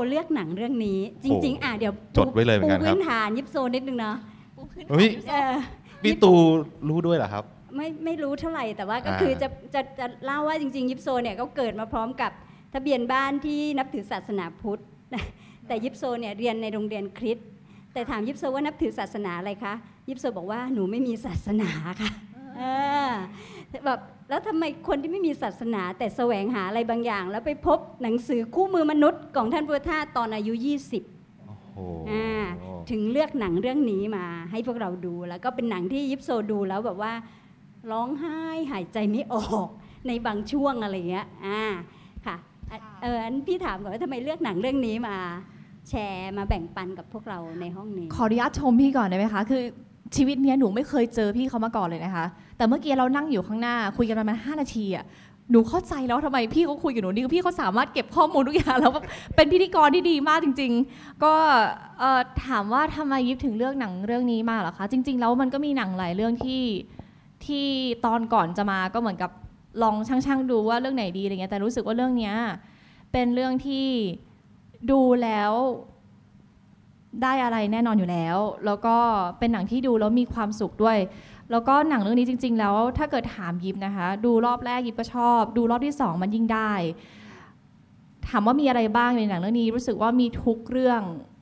เลือกหนังเรื่องนี้จริงๆเดี๋ยวจดไว้เลยเหมือนกันครับพื้นฐานยิปโซนิดนึงเนาะพี่ตูรู้ด้วยเหรอครับไม่รู้เท่าไหร่แต่ว่าก็คือจะเล่าว่าจริงๆยิปโซเนี่ยเขาเกิดมาพร้อมกับทะเบียนบ้านที่นับถือศาสนาพุทธแต่ยิปโซเนี่ยเรียนในโรงเรียนคริสต์แต่ถามยิปโซว่านับถือศาสนาอะไรคะยิปโซบอกว่าหนูไม่มีศาสนาค่ะแบบแล้วทำไมคนที่ไม่มีศาสนาแต่แสวงหาอะไรบางอย่างแล้วไปพบหนังสือคู่มือมนุษย์ของท่านพุทธทาสตอนอายุ20ถึงเลือกหนังเรื่องนี้มาให้พวกเราดูแล้วก็เป็นหนังที่ยิปโซดูแล้วแบบว่าร้องไห้หายใจไม่ออกในบางช่วงอะไรเงี้ยค่ะอันพี่ถามก่อนว่าทำไมเลือกหนังเรื่องนี้มาแชร์มาแบ่งปันกับพวกเราในห้องนี้ขออนุญาตชมพี่ก่อนได้ไหมคะคือชีวิตนี้หนูไม่เคยเจอพี่เขามาก่อนเลยนะคะแต่เมื่อกี้เรานั่งอยู่ข้างหน้าคุยกันประมาณ5 นาทีหนูเข้าใจแล้วทำไมพี่เขาคุยกับหนูนี่พี่เขาสามารถเก็บข้อมูลทุกอย่างแล้วเป็นพิธีกรที่ดีมากจริงๆก็ถามว่าทำไมยิบถึงเลือกหนังเรื่องนี้มาเหรอคะจริงๆแล้วมันก็มีหนังหลายเรื่องที่ตอนก่อนจะมาก็เหมือนกับลองช่างๆดูว่าเรื่องไหนดีอะไรเงี้ยแต่รู้สึกว่าเรื่องนี้เป็นเรื่องที่ดูแล้วได้อะไรแน่นอนอยู่แล้วก็เป็นหนังที่ดูแล้วมีความสุขด้วยแล้วก็หนังเรื่องนี้จริงๆแล้วถ้าเกิดถามยิปนะคะดูรอบแรกยิปก็ชอบดูรอบที่2มันยิ่งได้ถามว่ามีอะไรบ้างในหนังเรื่องนี้รู้สึกว่ามีทุกเรื่อง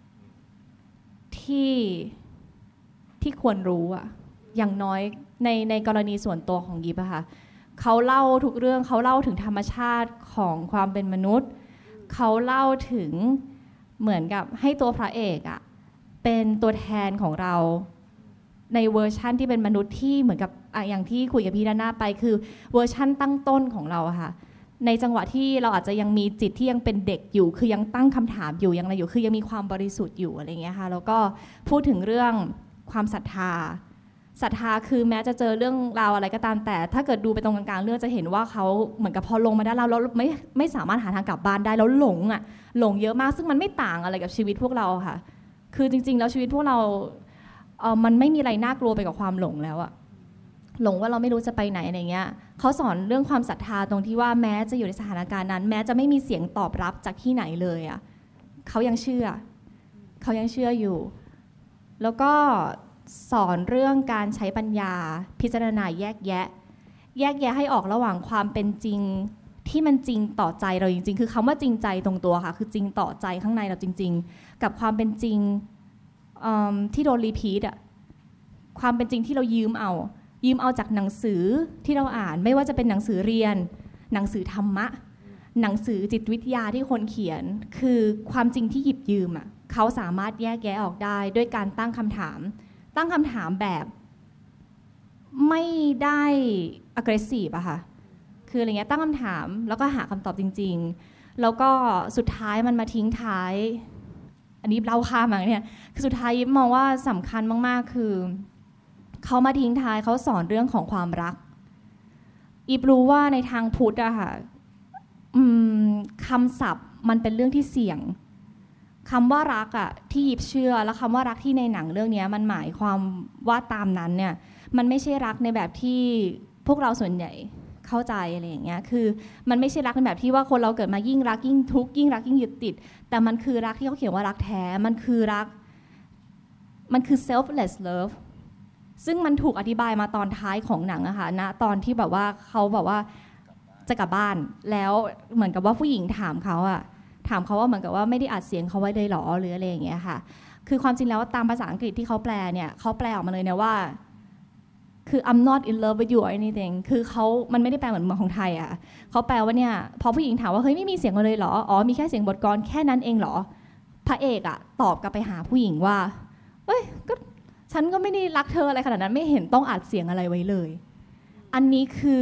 ที่ควรรู้อย่างน้อยในกรณีส่วนตัวของยิปอะค่ะเขาเล่าทุกเรื่องเขาเล่าถึงธรรมชาติของความเป็นมนุษย์เขาเล่าถึงเหมือนกับให้ตัวพระเอกเป็นตัวแทนของเราในเวอร์ชั่นที่เป็นมนุษย์ที่เหมือนกับอย่างที่คุยกับพี่ด้านหน้าไปคือเวอร์ชั่นตั้งต้นของเราค่ะในจังหวะที่เราอาจจะยังมีจิตที่ยังเป็นเด็กอยู่คือยังตั้งคำถามอยู่ยังอะไรอยู่คือยังมีความบริสุทธิ์อยู่อะไรเงี้ยค่ะแล้วก็พูดถึงเรื่องความศรัทธาคือแม้จะเจอเรื่องราวอะไรก็ตามแต่ถ้าเกิดดูไปตรงกลางๆเรื่องจะเห็นว่าเขาเหมือนกับพอลงมาด้านล่างแล้วไม่สามารถหาทางกลับบ้านได้แล้วหลงเยอะมากซึ่งมันไม่ต่างอะไรกับชีวิตพวกเราค่ะคือจริงๆแล้วชีวิตพวกเรามันไม่มีอะไรน่ากลัวไปกับความหลงแล้วหลงว่าเราไม่รู้จะไปไหนอะไรเงี้ยเขาสอนเรื่องความศรัทธาตรงที่ว่าแม้จะอยู่ในสถานการณ์นั้นแม้จะไม่มีเสียงตอบรับจากที่ไหนเลยเขายังเชื่ออยู่แล้วก็สอนเรื่องการใช้ปัญญาพิจารณาแยกแยะให้ออกระหว่างความเป็นจริงที่มันจริงต่อใจเราจริงๆคือคำว่าจริงใจตรงตัวค่ะคือจริงต่อใจข้างในเราจริงๆกับความเป็นจริงที่โดนรีพีทความเป็นจริงที่เรายืมเอาจากหนังสือที่เราอ่านไม่ว่าจะเป็นหนังสือเรียนหนังสือธรรมะหนังสือจิตวิทยาที่คนเขียนคือความจริงที่หยิบยืมเขาสามารถแยกแยะออกได้ด้วยการตั้งคำถามแบบไม่ได้ aggressive ค่ะคืออะไรเงี้ยตั้งคำถามแล้วก็หาคำตอบจริงๆแล้วก็สุดท้ายมันมาทิ้งท้ายอันนี้เล่าข้ามมาเนี่ยคือสุดท้ายมองว่าสำคัญมากๆคือเขามาทิ้งท้ายเขาสอนเรื่องของความรักอีฟรู้ว่าในทางพุทธค่ะคำศัพท์มันเป็นเรื่องที่เสี่ยงคำว่ารักที่ยิบเชื่อแล้วคำว่ารักที่ในหนังเรื่องนี้มันหมายความว่าตามนั้นเนี่ยมันไม่ใช่รักในแบบที่พวกเราส่วนใหญ่เข้าใจอะไรอย่างเงี้ยคือมันไม่ใช่รักในแบบที่ว่าคนเราเกิดมายิ่งรักยิ่งทุกข์ยิ่งรักยิ่งยึดติดแต่มันคือรักที่เขาเขียนว่ารักแท้มันคือรักมันคือ selfless love ซึ่งมันถูกอธิบายมาตอนท้ายของหนังอะค่ะณตอนที่แบบว่าเขาแบบว่าจะกลับบ้านแล้วเหมือนกับว่าผู้หญิงถามเขาว่าเหมือนกับว่าไม่ได้อัดเสียงเขาไว้เลยหรอหรืออะไรอย่างเงี้ยค่ะคือความจริงแล้วตามภาษาอังกฤษที่เขาแปลเนี่ยเขาแปลออกมาเลยนะว่าคือ I'm not in love with you or anything คือมันไม่ได้แปลเหมือนของไทยเขาแปลว่าเนี่ยพอผู้หญิงถามว่าเฮ้ยไม่มีเสียงเลยเหรออ๋อมีแค่เสียงบทกลอนแค่นั้นเองเหรอพระเอกตอบกลับไปหาผู้หญิงว่าเอ้ยก็ฉันก็ไม่ได้รักเธออะไรขนาดนั้นไม่เห็นต้องอัดเสียงอะไรไว้เลยอันนี้คือ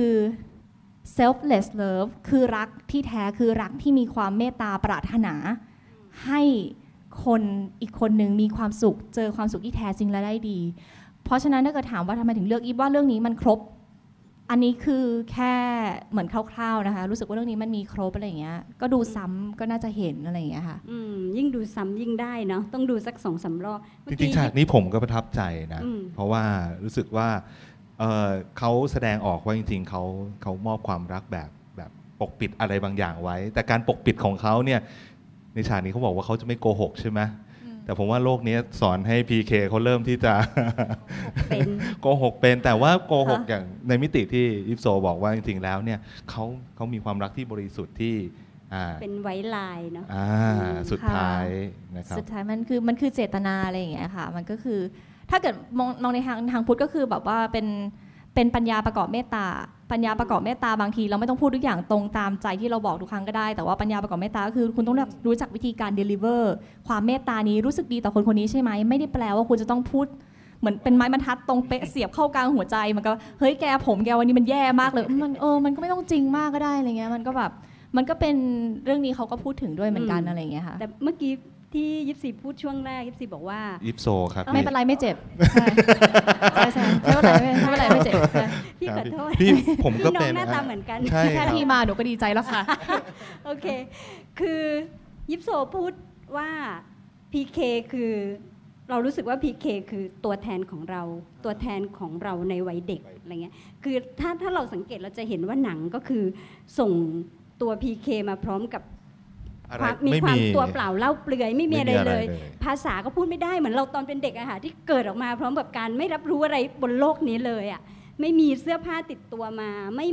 selfless love คือรักที่แท้คือรักที่มีความเมตตาปรารถนาให้คนอีกคนนึงมีความสุขเจอความสุขที่แท้จริงและได้ดีเพราะฉะนั้นถ้าเกิดถามว่าทำไมถึงเลือกอีฟว่าเรื่องนี้มันครบอันนี้คือแค่เหมือนคร่าวๆนะคะรู้สึกว่าเรื่องนี้มันมีครบอะไรอย่างเงี้ยก็ดูซ้ำก็น่าจะเห็นอะไรอย่างเงี้ยค่ะยิ่งดูซ้ำยิ่งได้เนาะต้องดูสัก 2-3 รอบจริงๆฉากนี้ผมก็ประทับใจนะเพราะว่ารู้สึกว่าเขาแสดงออกว่าจริงๆเขามอบความรักแบบปกปิดอะไรบางอย่างไว้แต่การปกปิดของเขาเนี่ยในในฉากนี้เขาบอกว่าเขาจะไม่โกหกใช่ไหมแต่ผมว่าโลกนี้สอนให้ PK เขาเริ่มที่จะโกหกเป็นแต่ว่าโกหกอย่างในมิติที่ยิปโซบอกว่าจริงๆแล้วเนี่ยเขามีความรักที่บริสุทธิ์ที่เป็นไว้ลายเนาะสุดท้ายนะครับสุดท้ายมันคือเจตนาอะไรอย่างเงี้ยค่ะมันก็คือถ้าเกิดมองในทางพุทธก็คือแบบว่าเป็นปัญญาประกอบเมตตาปัญญาประกอบเมตตาบางทีเราไม่ต้องพูดทุกอย่างตรงตามใจที่เราบอกทุกครั้งก็ได้แต่ว่าปัญญาประกอบเมตตาก็คือคุณต้องรู้จักวิธีการ deliver ความเมตตานี้รู้สึกดีต่อคนคนนี้ใช่ไหมไม่ได้แปลว่าคุณจะต้องพูดเหมือนเป็นไม้บรรทัดตรงเป๊ะเสียบเข้ากลางหัวใจมันก็เฮ้ยแกวันนี้มันแย่มากเลยมันก็ไม่ต้องจริงมากก็ได้อะไรเงี้ยมันก็แบบมันก็เป็นเรื่องนี้เขาก็พูดถึงด้วยเหมือนกันอะไรอย่างเงี้ยค่ะแต่เมื่อกี้ที่ยิปซีพูดช่วงแรกยิปซีบอกว่ายิปโซครับไม่เป็นไรไม่เจ็บใช่ไม่เป็นไรไม่เจ็บพี่ขอโทษพี่ผมก็เป็นหน้าตาเหมือนกันแค่พี่มาหนูก็ดีใจแล้วค่ะโอเคคือยิปโซพูดว่า PK คือเรารู้สึกว่า PK คือตัวแทนของเราในวัยเด็กอะไรเงี้ยคือถ้าเราสังเกตเราจะเห็นว่าหนังก็คือส่งตัว PK มาพร้อมกับมีความตัวเปล่าเล่าเปลือยไม่มีอะไรเลยภาษาก็พูดไม่ได้เหมือนเราตอนเป็นเด็กอะค่ะที่เกิดออกมาพร้อมกับการไม่รับรู้อะไรบนโลกนี้เลยอะไม่มีเสื้อผ้าติดตัวมา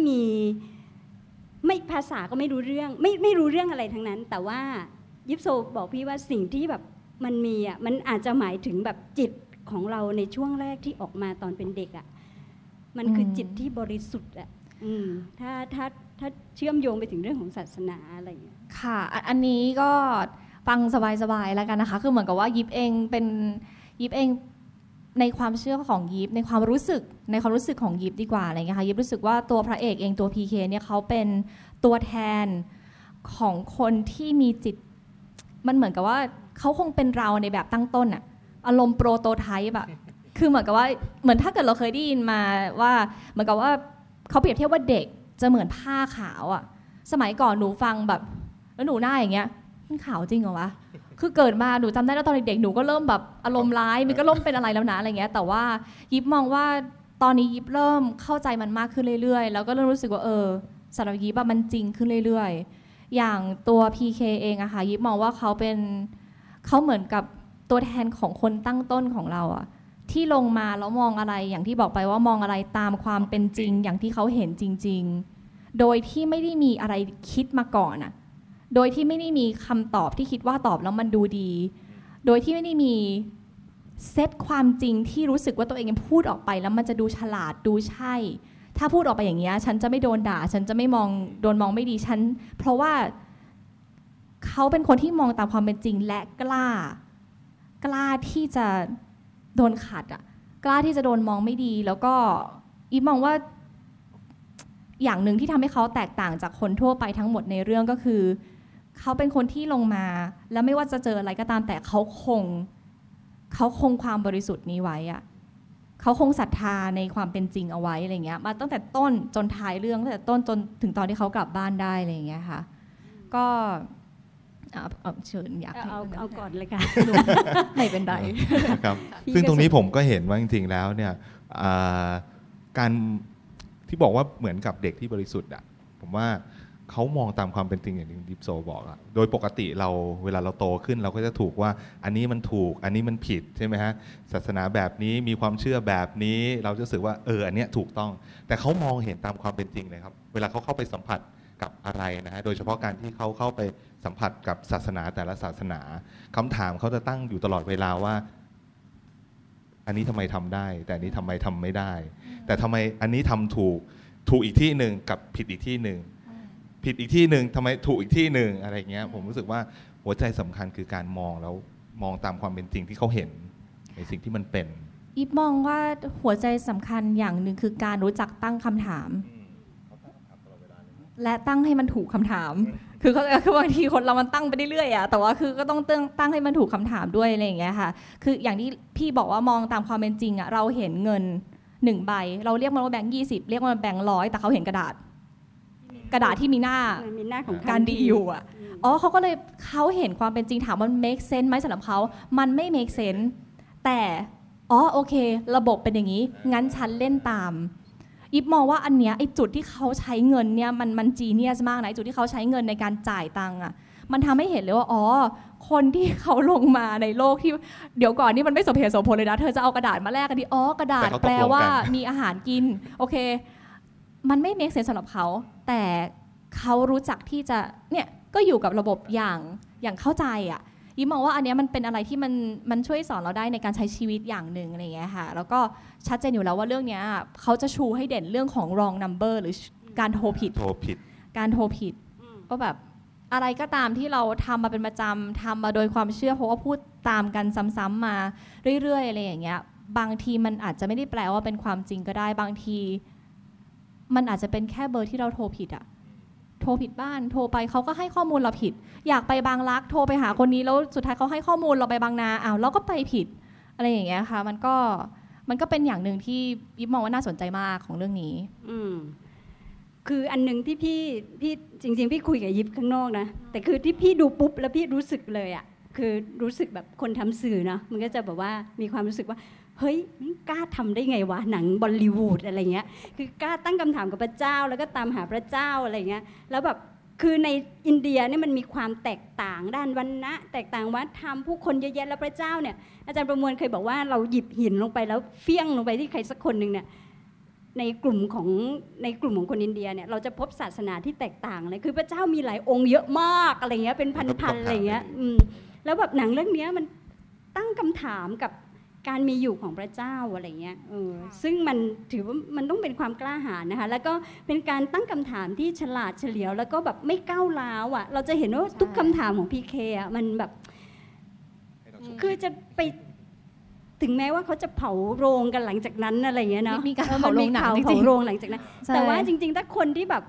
ไม่ภาษาก็ไม่รู้เรื่องไม่รู้เรื่องอะไรทั้งนั้นแต่ว่ายิปโซบอกพี่ว่าสิ่งที่แบบมันมีอะมันอาจจะหมายถึงแบบจิตของเราในช่วงแรกที่ออกมาตอนเป็นเด็กอะมันคือจิตที่บริสุทธิ์อะถ้าเชื่อมโยงไปถึงเรื่องของศาสนาอะไรอย่างเงี้ยค่ะอันนี้ก็ฟังสบายๆแล้วกันนะคะคือเหมือนกับว่ายิปเองในความเชื่อของยิปในความรู้สึกของยิปดีกว่าอะไรเงี้ยค่ะยิปรู้สึกว่าตัวพระเอกเองตัว PK เนี่ยเขาเป็นตัวแทนของคนที่มีจิตมันเหมือนกับว่าเขาคงเป็นเราในแบบตั้งต้นอะอารมณ์โปรโตไทป์อะคือเหมือนกับว่าเหมือนถ้าเกิดเราเคยได้ยินมาว่าเหมือนกับว่าเขาเปรียบเทียบว่าเด็กจะเหมือนผ้าขาวอะสมัยก่อนหนูฟังแบบแล้วหนูหน้าอย่างเงี้ยมันขาวจริงเหรอวะคือเกิดมาหนูจำได้แล้วตอนเด็กๆหนูก็เริ่มแบบอารมณ์ร้ายมันก็เริ่มเป็นอะไรแล้วนะอะไรเงี้ยแต่ว่ายิปมองว่าตอนนี้ยิปเริ่มเข้าใจมันมากขึ้นเรื่อยๆแล้วก็เริ่มรู้สึกว่าสำหรับยิปมันจริงขึ้นเรื่อยๆอย่างตัว PK เองอะค่ะยิปมองว่าเขาเหมือนกับตัวแทนของคนตั้งต้นของเราอะที่ลงมาแล้วมองอะไรอย่างที่บอกไปว่ามองอะไรตามความเป็นจริงอย่างที่เขาเห็นจริงๆโดยที่ไม่ได้มีอะไรคิดมาก่อนอะโดยที่ไม่ได้มีคำตอบที่คิดว่าตอบแล้วมันดูดีโดยที่ไม่ได้มีเซตความจริงที่รู้สึกว่าตัวเองพูดออกไปแล้วมันจะดูฉลาดดูใช่ถ้าพูดออกไปอย่างเงี้ยฉันจะไม่โดนด่าฉันจะไม่โดนมองไม่ดีฉันเพราะว่าเขาเป็นคนที่มองตามความเป็นจริงและกล้าที่จะโดนขัดอ่ะกล้าที่จะโดนมองไม่ดีแล้วก็อีฟมองว่าอย่างหนึ่งที่ทำให้เขาแตกต่างจากคนทั่วไปทั้งหมดในเรื่องก็คือเขาเป็นคนที่ลงมาแล้วไม่ว่าจะเจออะไรก็ตามแต่เขาคงความบริสุทธิ์นี้ไว้อ่ะเขาคงศรัทธาในความเป็นจริงเอาไว้อะไรเงี้ยมาตั้งแต่ต้นจนท้ายเรื่องตั้งแต่ต้นจนถึงตอนที่เขากลับบ้านได้อะไรเงี้ยค่ะก็เชิญอยากเอาก่อนเลยค่ะไม่เป็นไรครับซึ่งตรงนี้ผมก็เห็นว่าจริงๆแล้วเนี่ยการที่บอกว่าเหมือนกับเด็กที่บริสุทธิ์อ่ะผมว่าเขามองตามความเป็นจริงอย่างที่ดิปโซบอกอะโดยปกติเราเวลาเราโตขึ้นเราก็จะถูกว่าอันนี้มันถูกอันนี้มันผิดใช่ไหมฮะศาสนาแบบนี้มีความเชื่อแบบนี้เราจะรู้สึกว่าอันเนี้ยถูกต้องแต่เขามองเห็นตามความเป็นจริงเลยครับเวลาเขาเข้าไปสัมผัสกับอะไรนะฮะโดยเฉพาะการที่เขาเข้าไปสัมผัสกับศาสนาแต่ละศาสนาคำถามเขาจะตั้งอยู่ตลอดเวลาว่าอันนี้ทำไมทำได้แต่อันนี้ทำไมทำไม่ได้แต่ทำไมอันนี้ทำถูกอีกที่หนึ่งกับผิดอีกที่หนึ่งผิดอีกที่หนึ่งทำไมถูกอีกที่หนึ่งอะไรเงี้ยผมรู้สึกว่าหัวใจสำคัญคือการมองแล้วมองตามความเป็นจริงที่เขาเห็นในสิ่งที่มันเป็นอีฟมองว่าหัวใจสำคัญอย่างหนึ่งคือการรู้จักตั้งคำถามและตั้งให้มันถูกคำถามคือบางทีคนเรามันตั้งไปเรื่อยๆอะแต่ว่าคือก็ต้องตั้งให้มันถูกคำถามด้วยอะไรอย่างเงี้ยค่ะคืออย่างที่พี่บอกว่ามองตามความเป็นจริงอะเราเห็นเงิน1ใบเราเรียกมันว่าแบงค์20เรียกมันว่าแบงค์100แต่เขาเห็นกระดาษที่มีหน้าของการดีอยู่อะเขาเห็นความเป็นจริงถามว่ามัน make sense ไหมสำหรับเขามันไม่ make sense แต่โอเคระบบเป็นอย่างนี้งั้นฉันเล่นตามยิบมองว่าอันเนี้ยไอ้จุดที่เขาใช้เงินเนี่ยมันจีเนียสมากนะจุดที่เขาใช้เงินในการจ่ายตังค์อ่ะมันทำให้เห็นเลยว่าอ๋อคนที่เขาลงมาในโลกที่เดี๋ยวก่อนนี่มันไม่สมเหตุสมผลเลยนะเธอจะเอากระดาษมาแลกกันดิอ๋อกระดาษแปลว่ามีอาหารกินโอเคมันไม่เมคเซนส์สำหรับเขาแต่เขารู้จักที่จะเนี่ยก็อยู่กับระบบอย่างเข้าใจอ่ะยิ้มมองว่าอันนี้มันเป็นอะไรที่มันช่วยสอนเราได้ในการใช้ชีวิตอย่างหนึ่งอะไรอย่างเงี้ยค่ะแล้วก็ชัดเจนอยู่แล้วว่าเรื่องนี้เขาจะชูให้เด่นเรื่องของ wrong number หรือการโทรผิดการโทรผิดก็แบบอะไรก็ตามที่เราทำมาเป็นประจำทำมาโดยความเชื่อเพราะว่าพูดตามกันซ้ำๆมาเรื่อยๆอะไรอย่างเงี้ยบางทีมันอาจจะไม่ได้แปลว่าเป็นความจริงก็ได้บางทีมันอาจจะเป็นแค่เบอร์ที่เราโทรผิดอะโทรผิดบ้านโทรไปเขาก็ให้ข้อมูลเราผิดอยากไปบางรักโทรไปหาคนนี้แล้วสุดท้ายเขาให้ข้อมูลเราไปบางนาอ้าวเราก็ไปผิดอะไรอย่างเงี้ยค่ะมันก็เป็นอย่างหนึ่งที่ยิบมองว่าน่าสนใจมากของเรื่องนี้คืออันนึงที่พี่จริงๆพี่คุยกับยิบข้างนอกนะแต่คือที่พี่ดูปุ๊บแล้วพี่รู้สึกเลยอ่ะคือรู้สึกแบบคนทำสื่อนะมันก็จะแบบว่ามีความรู้สึกว่าเฮ้ยกล้าทำได้ไงวะหนังบอลลีวูดอะไรเงี้ยคือกล้าตั้งคำถามกับพระเจ้าแล้วก็ตามหาพระเจ้าอะไรเงี้ยแล้วแบบคือในอินเดียนี่มันมีความแตกต่างด้านวรรณะแตกต่างวัฒนธรรมผู้คนเยอะแยะแล้วพระเจ้าเนี่ยอาจารย์ประมวลเคยบอกว่าเราหยิบหินลงไปแล้วเฟี้ยงลงไปที่ใครสักคนนึงเนี่ยในกลุ่มของคนอินเดียเนี่ยเราจะพบศาสนาที่แตกต่างเลยคือพระเจ้ามีหลายองค์เยอะมากอะไรเงี้ยเป็นพันๆอะไรเงี้ยแล้วแบบหนังเรื่องนี้มันตั้งคำถามกับการมีอยู่ของพระเจ้าอะไรเงี้ยซึ่งมันถือว่ามันต้องเป็นความกล้าหาญนะคะแล้วก็เป็นการตั้งคำถามที่ฉลาดเฉลียวแล้วก็แบบไม่ก้าวร้าวอ่ะเราจะเห็นว่าทุกคำถามของพีเคอ่ะมันแบบคือจะไปถึงแม้ว่าเขาจะเผาโรงกันหลังจากนั้นอะไรเงี้ยเนาะมีการเผาโรงหนังเผาโรงหลังจากนั้นแต่ว่าจริงๆถ้าคนที่แบบ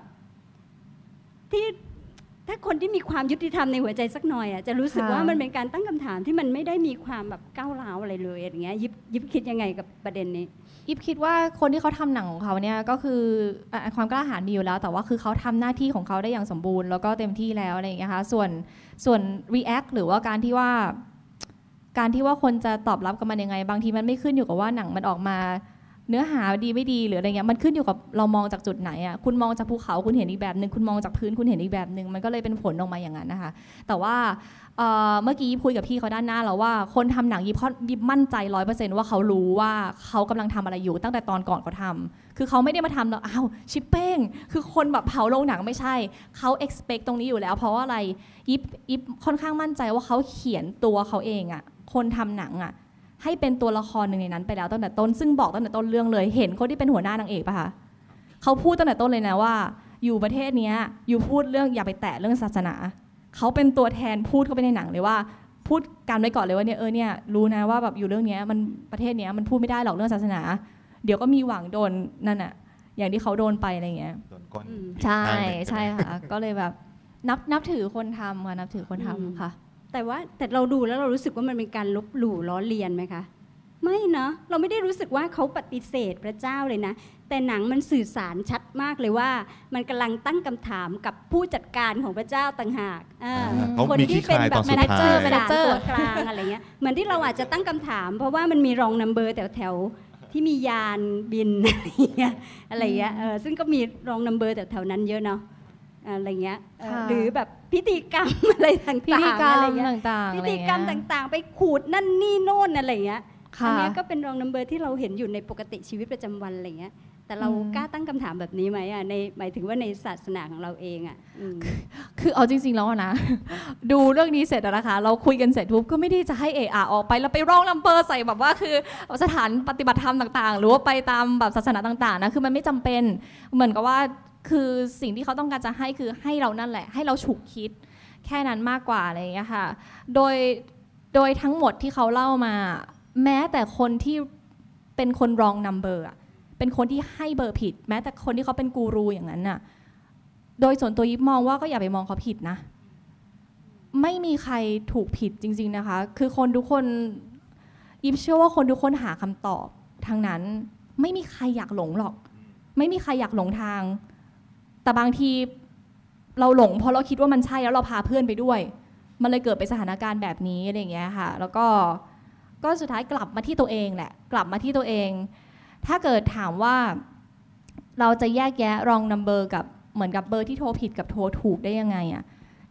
ถ้าคนที่มีความยุติธรรมในหัวใจสักหน่อยอ่ะจะรู้สึกว่ามันเป็นการตั้งคำถามที่มันไม่ได้มีความแบบก้าวร้าวอะไรเลยอย่างเงี้ยยิบคิดยังไงกับประเด็นนี้ยิบคิดว่าคนที่เขาทำหนังของเขาเนี่ยก็คือความกล้าหาญมีอยู่แล้วแต่ว่าคือเขาทำหน้าที่ของเขาได้อย่างสมบูรณ์แล้วก็เต็มที่แล้วอะไรอย่างเงี้ยค่ะส่วน react หรือว่าการที่ว่าคนจะตอบรับกับมันยังไงบางทีมันไม่ขึ้นอยู่กับว่าหนังมันออกมาเนื้อหาดีไม่ดีหรืออะไรเงี้ยมันขึ้นอยู่กับเรามองจากจุดไหนอ่ะคุณมองจากภูเขาคุณเห็นอีกแบบนึงคุณมองจากพื้นคุณเห็นอีกแบบนึงมันก็เลยเป็นผลออกมาอย่างนั้นนะคะแต่ว่าเมื่อกี้คุยกับพี่เขาด้านหน้าแล้วว่าคนทำหนังยิบมั่นใจ 100% ว่าเขารู้ว่าเขากำลังทำอะไรอยู่ตั้งแต่ตอนก่อนเขาทำคือเขาไม่ได้มาทำแล้วอ้าวชิปเป้งคือคนแบบเผาโรงหนังไม่ใช่เขา expect ตรงนี้อยู่แล้วเพราะว่าอะไรยิบค่อนข้างมั่นใจว่าเขาเขียนตัวเขาเองอ่ะคนทำหนังอ่ะให้เป็นตัวละครหนึ่งในนั้นไปแล้วตั้งแต่ต้นซึ่งบอกตั้งแต่ต้นเรื่องเลยเห็นคนที่เป็นหัวหน้านางเอกป่ะคะเขาพูดตั้งแต่ต้นเลยนะว่าอยู่ประเทศนี้อยู่พูดเรื่องอย่าไปแตะเรื่องศาสนาเขาเป็นตัวแทนพูดเข้าไปในหนังเลยว่าพูดกันไว้ก่อนเลยว่าเนี่ยรู้นะว่าแบบอยู่เรื่องนี้มันประเทศนี้มันพูดไม่ได้หรอกเรื่องศาสนาเดี๋ยวก็มีหวังโดนนั่นอะอย่างที่เขาโดนไปอะไรเงี้ยใช่ค่ะก็เลยแบบนับถือคนทำค่ะนับถือคนทำค่ะแต่เราดูแล้วเรารู้สึกว่ามันเป็นการลบหลู่ล้อเลียนไหมคะไม่นะเราไม่ได้รู้สึกว่าเขาปฏิเสธพระเจ้าเลยนะแต่หนังมันสื่อสารชัดมากเลยว่ามันกำลังตั้งคำถามกับผู้จัดการของพระเจ้าต่างหากคนที่เป็นแบบแมเนเจอร์ตัวกลางอะไรเงี้ยเหมือนที่เราอาจจะตั้งคำถามเพราะว่ามันมีรองนัมเบอร์แถวที่มียานบินอะไรเงี้ยซึ่งก็มีรองนัมเบอร์แถวนั้นเยอะเนาะอะไรเงี้ยหรือแบบพิธีกรรมอะไรต่างๆอะไรเงี้ยพิธีกรรมต่างๆไปขูดนั่นนี่โน่นอะไรเงี้ยอันนี้ก็เป็นรองนัมเบอร์ที่เราเห็นอยู่ในปกติชีวิตประจำวันอะไรเงี้ยแต่เรากล้าตั้งคำถามแบบนี้ไหมอ่ะในหมายถึงว่าในศาสนาของเราเองอ่ะคือเอาจริงๆแล้วนะดูเรื่องนี้เสร็จแล้วนะคะเราคุยกันเสร็จทุบก็ไม่ได้จะให้ออกไปแล้วไปร้องนัมเบอร์ใส่แบบว่าคือสถานปฏิบัติธรรมต่างๆหรือว่าไปตามแบบศาสนาต่างๆนะคือมันไม่จำเป็นเหมือนกับว่าคือสิ่งที่เขาต้องการจะให้คือให้เรานั่นแหละให้เราฉุกคิดแค่นั้นมากกว่าอะไรอย่างเงี้ยค่ะโดยทั้งหมดที่เขาเล่ามาแม้แต่คนที่เป็นคนรองนัมเบอร์เป็นคนที่ให้เบอร์ผิดแม้แต่คนที่เขาเป็นกูรูอย่างนั้นน่ะโดยส่วนตัวยิบมองว่าก็อย่าไปมองเขาผิดนะไม่มีใครถูกผิดจริงๆนะคะคือคนทุกคนยิบเชื่อว่าคนทุกคนหาคำตอบทางนั้นไม่มีใครอยากหลงหรอกไม่มีใครอยากหลงทางแต่บางทีเราหลงเพราะเราคิดว่ามันใช่แล้วเราพาเพื่อนไปด้วยมันเลยเกิดเป็นสถานการณ์แบบนี้อะไรอย่างเงี้ยค่ะแล้วก็สุดท้ายกลับมาที่ตัวเองแหละกลับมาที่ตัวเองถ้าเกิดถามว่าเราจะแยกแยะรองนัมเบอร์กับเหมือนกับเบอร์ที่โทรผิดกับโทรถูกได้ยังไงอ่ะ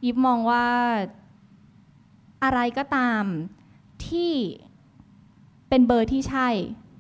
ยิบมองว่าอะไรก็ตามที่เป็นเบอร์ที่ใช่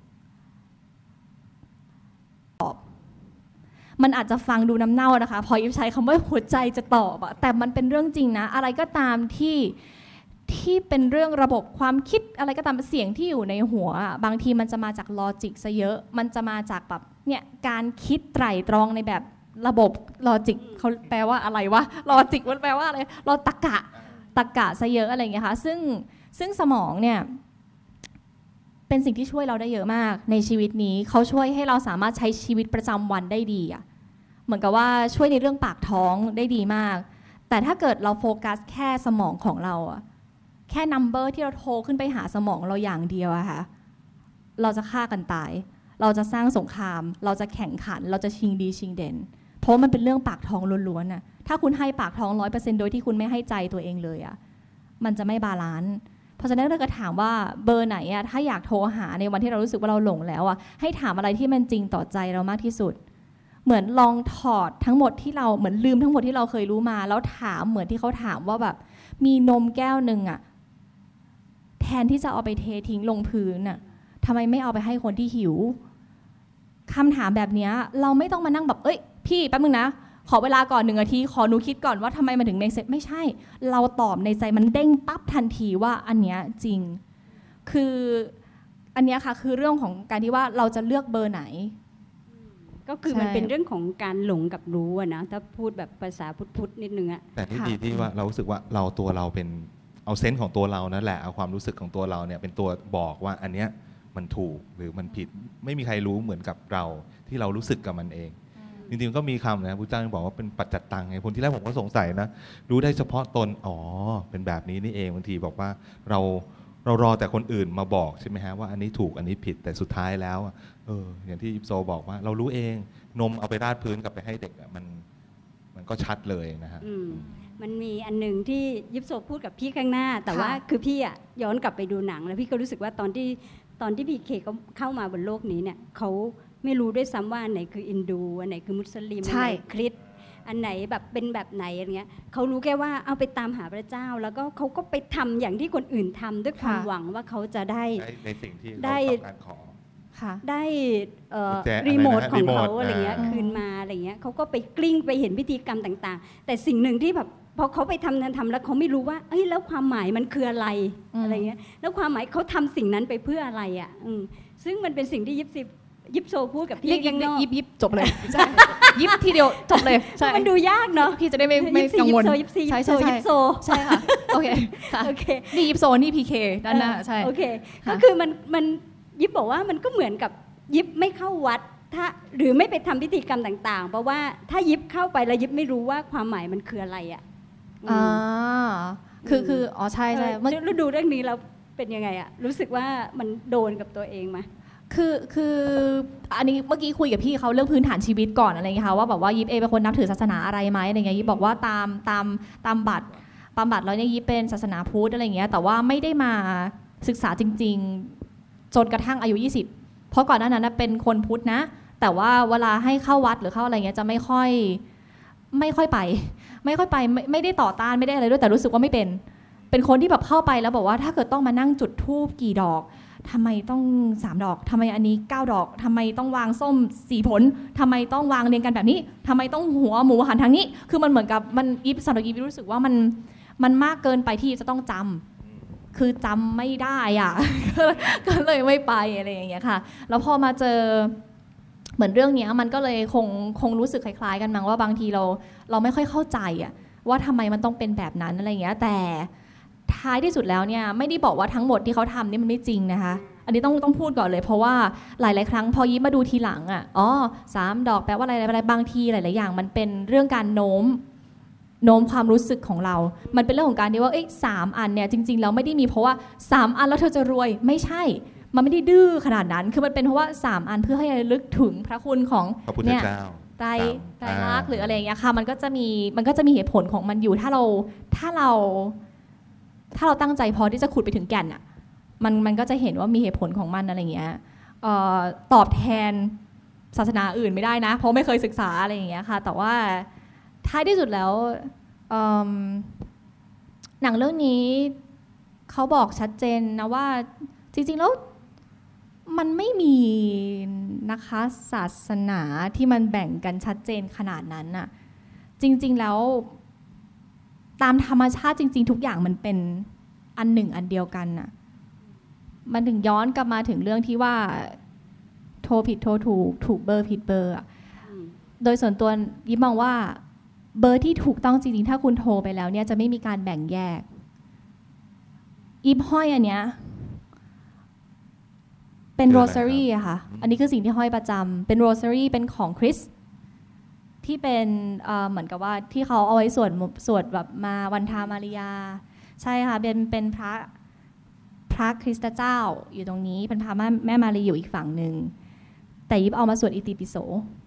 มันอาจจะฟังดูน้ำเน่านะคะพอยิบใช้คำว่าหัวใจจะตอบอะแต่มันเป็นเรื่องจริงนะอะไรก็ตามที่เป็นเรื่องระบบความคิดอะไรก็ตามเสียงที่อยู่ในหัวบางทีมันจะมาจากลอจิกซะเยอะมันจะมาจากแบบเนี่ยการคิดไตร่ตรองในแบบระบบลอจิกเขาแปลว่าอะไรวะลอจิกมันแปลว่าอะไรลอตรรกะซะเยอะอะไรอย่างเงี้ยค่ะซึ่งสมองเนี่ยเป็นสิ่งที่ช่วยเราได้เยอะมากในชีวิตนี้เขาช่วยให้เราสามารถใช้ชีวิตประจำวันได้ดีอะเหมือนกับว่าช่วยในเรื่องปากท้องได้ดีมากแต่ถ้าเกิดเราโฟกัสแค่สมองของเราอะแค่นัมเบอร์ที่เราโทรขึ้นไปหาสมองเราอย่างเดียวอะค่ะเราจะฆ่ากันตายเราจะสร้างสงครามเราจะแข่งขันเราจะชิงดีชิงเด่นเพราะมันเป็นเรื่องปากท้องล้วนๆน่ะถ้าคุณให้ปากท้อง 100% โดยที่คุณไม่ให้ใจตัวเองเลยอะมันจะไม่บาลานซ์เพราะฉะนั้นเราก็ถามว่าเบอร์ไหนอะถ้าอยากโทรหาในวันที่เรารู้สึกว่าเราหลงแล้วอะให้ถามอะไรที่มันจริงต่อใจเรามากที่สุดเหมือนลองถอดทั้งหมดที่เราเหมือนลืมทั้งหมดที่เราเคยรู้มาแล้วถามเหมือนที่เขาถามว่าแบบมีนมแก้วนึงอะแทนที่จะเอาไปเททิ้งลงพื้นน่ะทำไมไม่เอาไปให้คนที่หิวคำถามแบบนี้เราไม่ต้องมานั่งแบบเอ้ยพี่แป๊บนึงนะขอเวลาก่อน1 นาทีขอหนูคิดก่อนว่าทำไมมันถึง make sense ไม่ใช่เราตอบในใจมันเด้งปั๊บทันทีว่าอันเนี้ยจริงคืออันเนี้ยค่ะคือเรื่องของการที่ว่าเราจะเลือกเบอร์ไหนก็คือมันเป็นเรื่องของการหลงกับรู้อะนะถ้าพูดแบบภาษาพุทธนิดนึงอะแต่ที่ดีที่ว่าเรารู้สึกว่าเราตัวเราเป็นเอาเซนส์ของตัวเรานั่นแหละเอาความรู้สึกของตัวเราเนี่ยเป็นตัวบอกว่าอันเนี้ยมันถูกหรือมันผิดไม่มีใครรู้เหมือนกับเราที่เรารู้สึกกับมันเองจริงๆก็มีคำนะพุทธเจ้าบอกว่าเป็นปัจจัตตังไงคนที่แรกผมก็สงสัยนะรู้ได้เฉพาะตนอ๋อเป็นแบบนี้นี่เองบางทีบอกว่าเรารอแต่คนอื่นมาบอกใช่ไหมฮะว่าอันนี้ถูกอันนี้ผิดแต่สุดท้ายแล้วอย่างที่ยิปโซบอกว่าเรารู้เองนมเอาไปราดพื้นกับไปให้เด็กมันก็ชัดเลยนะฮะมันมีอันหนึ่งที่ยิปโซพูดกับพี่ข้างหน้าแต่ว่าคือพี่อะย้อนกลับไปดูหนังแล้วพี่ก็รู้สึกว่าตอนที่พีเคเขาเข้ามาบนโลกนี้เนี่ยเขาไม่รู้ด้วยซ้ำว่าอันไหนคืออินดูอันไหนคือมุสลิมอันไหนคริสต์อันไหนแบบเป็นแบบไหนอะไรเงี้ยเขารู้แค่ว่าเอาไปตามหาพระเจ้าแล้วก็เขาก็ไปทำอย่างที่คนอื่นทำด้วยความหวังว่าเขาจะได้ในสิ่งที่เราต้องการขอได้รีโมทของเขาอะไรเงี้ยคืนมาอะไรเงี้ยเขาก็ไปกลิ้งไปเห็นพิธีกรรมต่างๆแต่สิ่งหนึ่งที่แบบพอเขาไปทำแล้วเขาไม่รู้ว่าเอ้ยแล้วความหมายมันคืออะไรอะไรเงี้ยแล้วความหมายเขาทำสิ่งนั้นไปเพื่ออะไรอ่ะซึ่งมันเป็นสิ่งที่ยิปโซพูดกับพี่ยังยิบจบเลยยิบทีเดียวจบเลยใช่มันดูยากเนาะพี่จะได้ไม่กังวลใช่ยิปโซใช่ค่ะโอเคนี่ยิปโซนี่พีเคด้านหน้าใช่โอเคก็คือมันยิปบอกว่ามันก็เหมือนกับยิปไม่เข้าวัดถ้าหรือไม่ไปทำพิธีกรรมต่างๆเพราะว่าถ้ายิปเข้าไปแล้วยิปไม่รู้ว่าความหมายมันคืออะไรอ่ะคืออ๋อใช่แล้วดูเรื่องนี้แล้วเป็นยังไงอ่ะรู้สึกว่ามันโดนกับตัวเองไหมคืออันนี้เมื่อกี้คุยกับพี่เขาเรื่องพื้นฐานชีวิตก่อนอะไรอย่างเงี้ยค่ะว่าแบบว่ายิปเป็นคนนับถือศาสนาอะไรไหมอะไรเงี้ยยิปบอกว่าตามบัตรแล้วเนี่ยยิปเป็นศาสนาพุทธอะไรเงี้ยแต่ว่าไม่ได้มาศึกษาจริงๆจนกระทั่งอายุ20เพราะก่อนหน้านั้นเป็นคนพุทธนะแต่ว่าเวลาให้เข้าวัดหรือเข้าอะไรเงี้ยจะไม่ค่อยไปไม่ได้ต่อต้านไม่ได้อะไรด้วยแต่รู้สึกว่าไม่เป็นคนที่แบบเข้าไปแล้วบอกว่าถ้าเกิดต้องมานั่งจุดธูปกี่ดอกทำไมต้อง3ดอกทำไมอันนี้9ดอกทำไมต้องวางส้ม4ผลทำไมต้องวางเรียงกันแบบนี้ทำไมต้องหัวหมูหันทางนี้คือมันเหมือนกับมันสำหรับอีฟรู้สึกว่ามันมากเกินไปที่จะต้องจำคือจำไม่ได้อ่ะ ก็เลยไม่ไปอะไรอย่างเงี้ยค่ะแล้วพอมาเจอเหมือนเรื่องนี้มันก็เลยคงรู้สึกคล้ายๆกันมั้งว่าบางทีเราไม่ค่อยเข้าใจอ่ะว่าทำไมมันต้องเป็นแบบนั้นอะไรอย่างเงี้ยแต่ท้ายที่สุดแล้วเนี่ยไม่ได้บอกว่าทั้งหมดที่เขาทำนี่มันไม่จริงนะคะอันนี้ต้องพูดก่อนเลยเพราะว่าหลายๆครั้งพอยิ้มมาดูทีหลังอ่ะ3 ดอกแปลว่าอะไรบางทีหลายๆอย่างมันเป็นเรื่องการโน้มความรู้สึกของเรามันเป็นเรื่องของการที่ว่า3 อันเนี่ยจริงๆแล้วไม่ได้มีเพราะว่า3 อันแล้วเธอจะรวยไม่ใช่มันไม่ได้ดื้อขนาดนั้นคือมันเป็นเพราะว่า3 อันเพื่อให้ระลึกถึงพระคุณของพระพุทธเจ้าไตรลักษณ์หรืออะไรอย่างเงี้ยค่ะมันก็จะมีเหตุผลของมันอยู่ถ้าเราตั้งใจพอที่จะขุดไปถึงแก่นอ่ะมันก็จะเห็นว่ามีเหตุผลของมันอะไรอย่างเงี้ยตอบแทนศาสนาอื่นไม่ได้นะเพราะไม่เคยศึกษาอะไรอย่างเงี้ยค่ะแต่ว่าท้ายที่สุดแล้วหนังเรื่องนี้เขาบอกชัดเจนนะว่าจริงๆแล้วมันไม่มีนะคะศาสนาที่มันแบ่งกันชัดเจนขนาดนั้นน่ะจริงๆแล้วตามธรรมชาติจริงๆทุกอย่างมันเป็นอันหนึ่งอันเดียวกันน่ะมันถึงย้อนกลับมาถึงเรื่องที่ว่าโทรผิดโทรถูกเบอร์ผิดเบอร์โดยส่วนตัวยิ้มมองว่าเบอร์ที่ถูกต้องจริงๆถ้าคุณโทรไปแล้วเนี่ยจะไม่มีการแบ่งแยกยิบห้อยอันเนี้ยเป็นโรซารี่อะค่ะอันนี้คือสิ่งที่ห้อยประจำเป็นโรซารี่เป็นของคริสที่เป็นเหมือนกับว่าที่เขาเอาไว้สวดแบบมาวันธามาริยาใช่ค่ะเป็นพระคริสต์เจ้าอยู่ตรงนี้เป็นพระแม่มารีอยู่อีกฝั่งหนึ่งแต่ยิบเอามาสวดอิติปิโส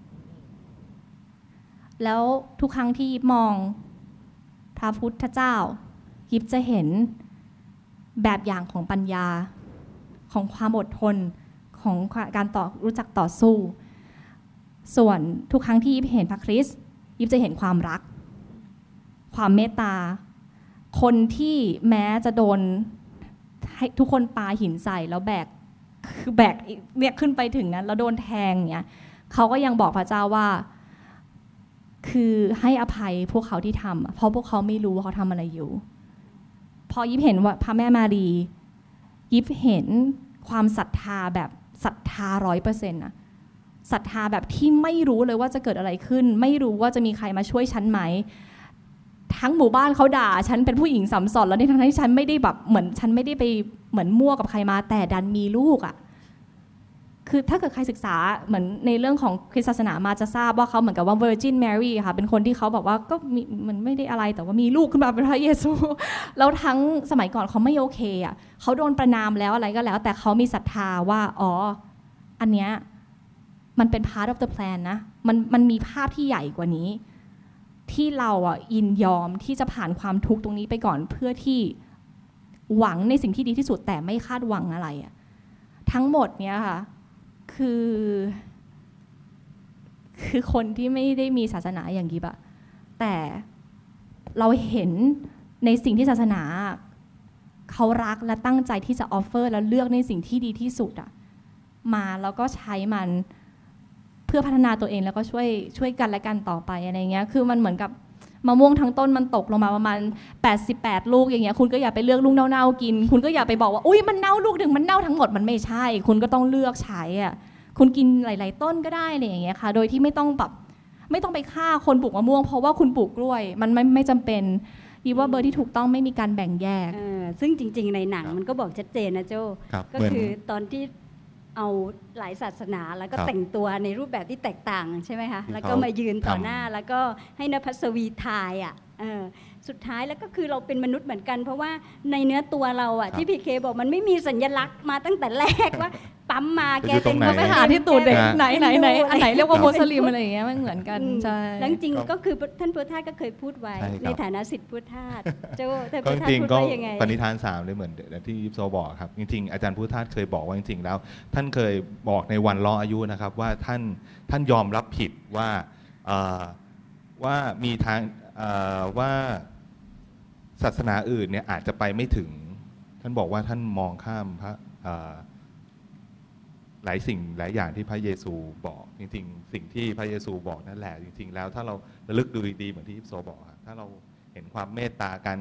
แล้วทุกครั้งที่ยิบมองพระพุทธเจ้ายิบจะเห็นแบบอย่างของปัญญาของความอดทนของการรู้จักต่อสู้ส่วนทุกครั้งที่ยิบเห็นพระคริสต์ยิบจะเห็นความรักความเมตตาคนที่แม้จะโดนให้ทุกคนปาหินใส่แล้วแบกเนี่ยขึ้นไปถึงนั้นแล้วโดนแทงเนี่ยเขาก็ยังบอกพระเจ้าว่าคือให้อภัยพวกเขาที่ทำเพราะพวกเขาไม่รู้ว่าเขาทำอะไรอยู่พอยิบเห็นว่าพระแม่มารียิบเห็นความศรัทธาแบบศรัทธา 100% นะศรัทธาแบบที่ไม่รู้เลยว่าจะเกิดอะไรขึ้นไม่รู้ว่าจะมีใครมาช่วยฉันไหมทั้งหมู่บ้านเขาด่าฉันเป็นผู้หญิงสัมสอนแล้วในทั้งที่ฉันไม่ได้แบบเหมือนฉันไม่ได้ไปเหมือนมั่วกับใครมาแต่ดันมีลูกอ่ะคือถ้าเกิดใครศึกษาเหมือนในเรื่องของคริสตศาสนามาจะทราบว่าเขาเหมือนกับว่า Virgin Mary ค่ะเป็นคนที่เขาบอกว่าก็มันไม่ได้อะไรแต่ว่ามีลูกขึ้นมาเป็นพระเยซูแล้วทั้งสมัยก่อนเขาไม่โอเคอ่ะเขาโดนประณามแล้วอะไรก็แล้วแต่เขามีศรัทธาว่าอ๋ออันเนี้ยมันเป็น part of the plan นะมันมีภาพที่ใหญ่กว่านี้ที่เราอ่ะยินยอมที่จะผ่านความทุกข์ตรงนี้ไปก่อนเพื่อที่หวังในสิ่งที่ดีที่สุดแต่ไม่คาดหวังอะไรอ่ะทั้งหมดเนี้ยค่ะคือคนที่ไม่ได้มีศาสนาอย่างยิบอะแต่เราเห็นในสิ่งที่ศาสนาเขารักและตั้งใจที่จะออฟเฟอร์และเลือกในสิ่งที่ดีที่สุดอะมาแล้วก็ใช้มันเพื่อพัฒนาตัวเองแล้วก็ช่วยกันและกันต่อไปอะไรเงี้ยคือมันเหมือนกับมะม่วงทั้งต้นมันตกลงมาประมาณ88ลูกอย่างเงี้ยคุณก็อย่าไปเลือกลูกเน่าๆกินคุณก็อย่าไปบอกว่าอุ้ยมันเน่าลูกหนึ่งมันเน่าทั้งหมดมันไม่ใช่คุณก็ต้องเลือกใช้อ่ะคุณกินหลายๆต้นก็ได้อะไรอย่างเงี้ยค่ะโดยที่ไม่ต้องไปฆ่าคนปลูกมะม่วงเพราะว่าคุณปลูกกล้วยมันไม่จำเป็นยิบว่าเบอร์ที่ถูกต้องไม่มีการแบ่งแยกซึ่งจริงๆในหนังมันก็บอกชัดเจนนะโจ้ก็คือตอนที่เอาหลายศาสนาแล้วก็แต่งตัวในรูปแบบที่แตกต่างใช่ไหมคะแล้วก็มายืนต่อหน้าแล้วก็ให้นภัสวีทายอ่ะสุดท้ายแล้วก็คือเราเป็นมนุษย์เหมือนกันเพราะว่าในเนื้อตัวเราอ่ะที่พีเคบอกมันไม่มีสัญลักษณ์มาตั้งแต่แรกว่าปั๊มมาแกเป็นเขาไปหาที่ตูดเด็กไหนอันไหนเรียกว่ามุสลิมอะไรอย่างเงี้ยมันเหมือนกันใช่แล้วจริงก็คือท่านพุทธทาสก็เคยพูดไว้ในฐานะศิษย์พุทธทาสเจ้าท่านพุทธทาสพูดว่ายังไงปณิธาน3เลยเหมือนที่ยิปโซบอกครับจริงๆอาจารย์พุทธทาสเคยบอกว่าจริงๆแล้วท่านเคยบอกในวันล้ออายุนะครับว่าท่านยอมรับผิดว่ามีทางว่าศาสนาอื่นเนี่ยอาจจะไปไม่ถึงท่านบอกว่าท่านมองข้ามพระหลายสิ่งหลายอย่างที่พระเยซูบอกจริงๆสิ่งที่พระเยซูบอกนั่นแหละจริงๆแล้วถ้าเราระลึกดูดีๆเหมือนที่ยิปโซบอกถ้าเราเห็นความเมตตาการ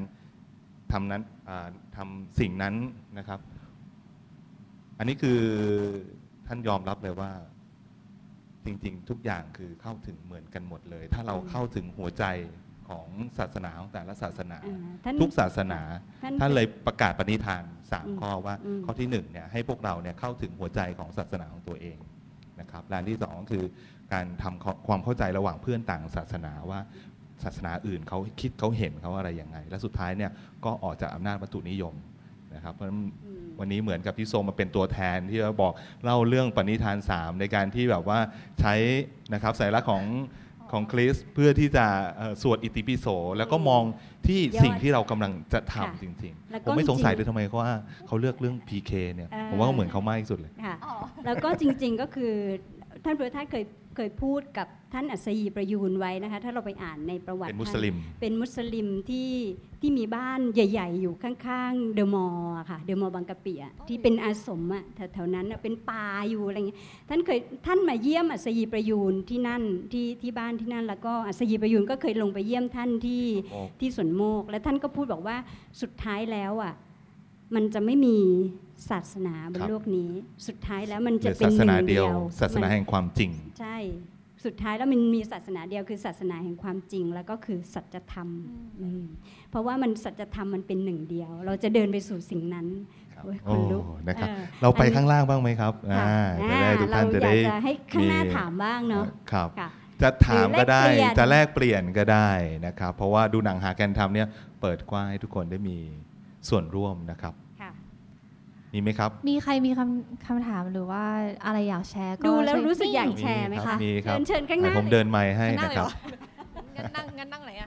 ทำสิ่งนั้นนะครับอันนี้คือท่านยอมรับเลยว่าจริงๆทุกอย่างคือเข้าถึงเหมือนกันหมดเลยถ้าเราเข้าถึงหัวใจของศาสนาของแต่ละศาสนาทุกศาสนาท่านเลยประกาศปณิธาน3ข้อว่าข้อที่1เนี่ยให้พวกเราเนี่ยเข้าถึงหัวใจของศาสนาของตัวเองนะครับและที่2คือการทำความเข้าใจระหว่างเพื่อนต่างศาสนาว่าศาสนาอื่นเขาคิดเขาเห็นเขาอะไรยังไงและสุดท้ายเนี่ยก็ออกจากอำนาจวัตถุนิยมนะครับเพราะวันนี้เหมือนกับที่โซมาเป็นตัวแทนที่เราบอกเล่าเรื่องปณิธาน3ในการที่แบบว่าใช้นะครับสัญลักษณ์ของคริสเพื่อที่จะสวดอิติปิโสแล้วก็มองที่สิ่งที่เรากำลังจะทำจริงๆผมไม่สงสัยเลยทำไมเขาเลือกเรื่อง PK เนี่ยผมว่าเหมือนเขามากที่สุดเลยแล้วก็จริงๆก็คือท่านพุทธทาสเคยพูดกับท่านอัศยีประยูรไว้นะคะถ้าเราไปอ่านในประวัติเป็นมุสลิมเป็นมุสลิมที่มีบ้านใหญ่ๆอยู่ข้างๆเดอะมอลล์ค่ะเดอะมอลล์บางกะปิที่เป็นอาสมแถวๆนั้นเป็นป่าอยู่อะไรเงี้ยท่านมาเยี่ยมอัศยีประยูรที่นั่นที่บ้านที่นั่นแล้วก็อัศยีประยูรก็เคยลงไปเยี่ยมท่านที่สวนโมกและท่านก็พูดบอกว่าสุดท้ายแล้วมันจะไม่มีศาสนาบนโลกนี้สุดท้ายแล้วมันจะเป็นหนึ่งเดียวศาสนาแห่งความจริงใช่สุดท้ายแล้วมันมีศาสนาเดียวคือศาสนาแห่งความจริงแล้วก็คือสัจธรรมเพราะว่ามันสัจธรรมมันเป็นหนึ่งเดียวเราจะเดินไปสู่สิ่งนั้นคนลุกนะครับเราไปข้างล่างบ้างไหมครับจะได้ทุกท่านจะได้ให้ข้างหน้าถามบ้างเนาะครับจะถามก็ได้จะแลกเปลี่ยนก็ได้นะครับเพราะว่าดูหนังหาแกนธรรมเนี่ยเปิดกว้างให้ทุกคนได้มีส่วนร่วมนะครับมีไหมครับมีใครมีคำถามหรือว่าอะไรอยากแชร์ก็ดูแล้วรู้สึกอยากแชร์ไหมคะมีครับเชิญข้างหน้าผมเดินไมค์ให้นะครับงั้นนั่งไหน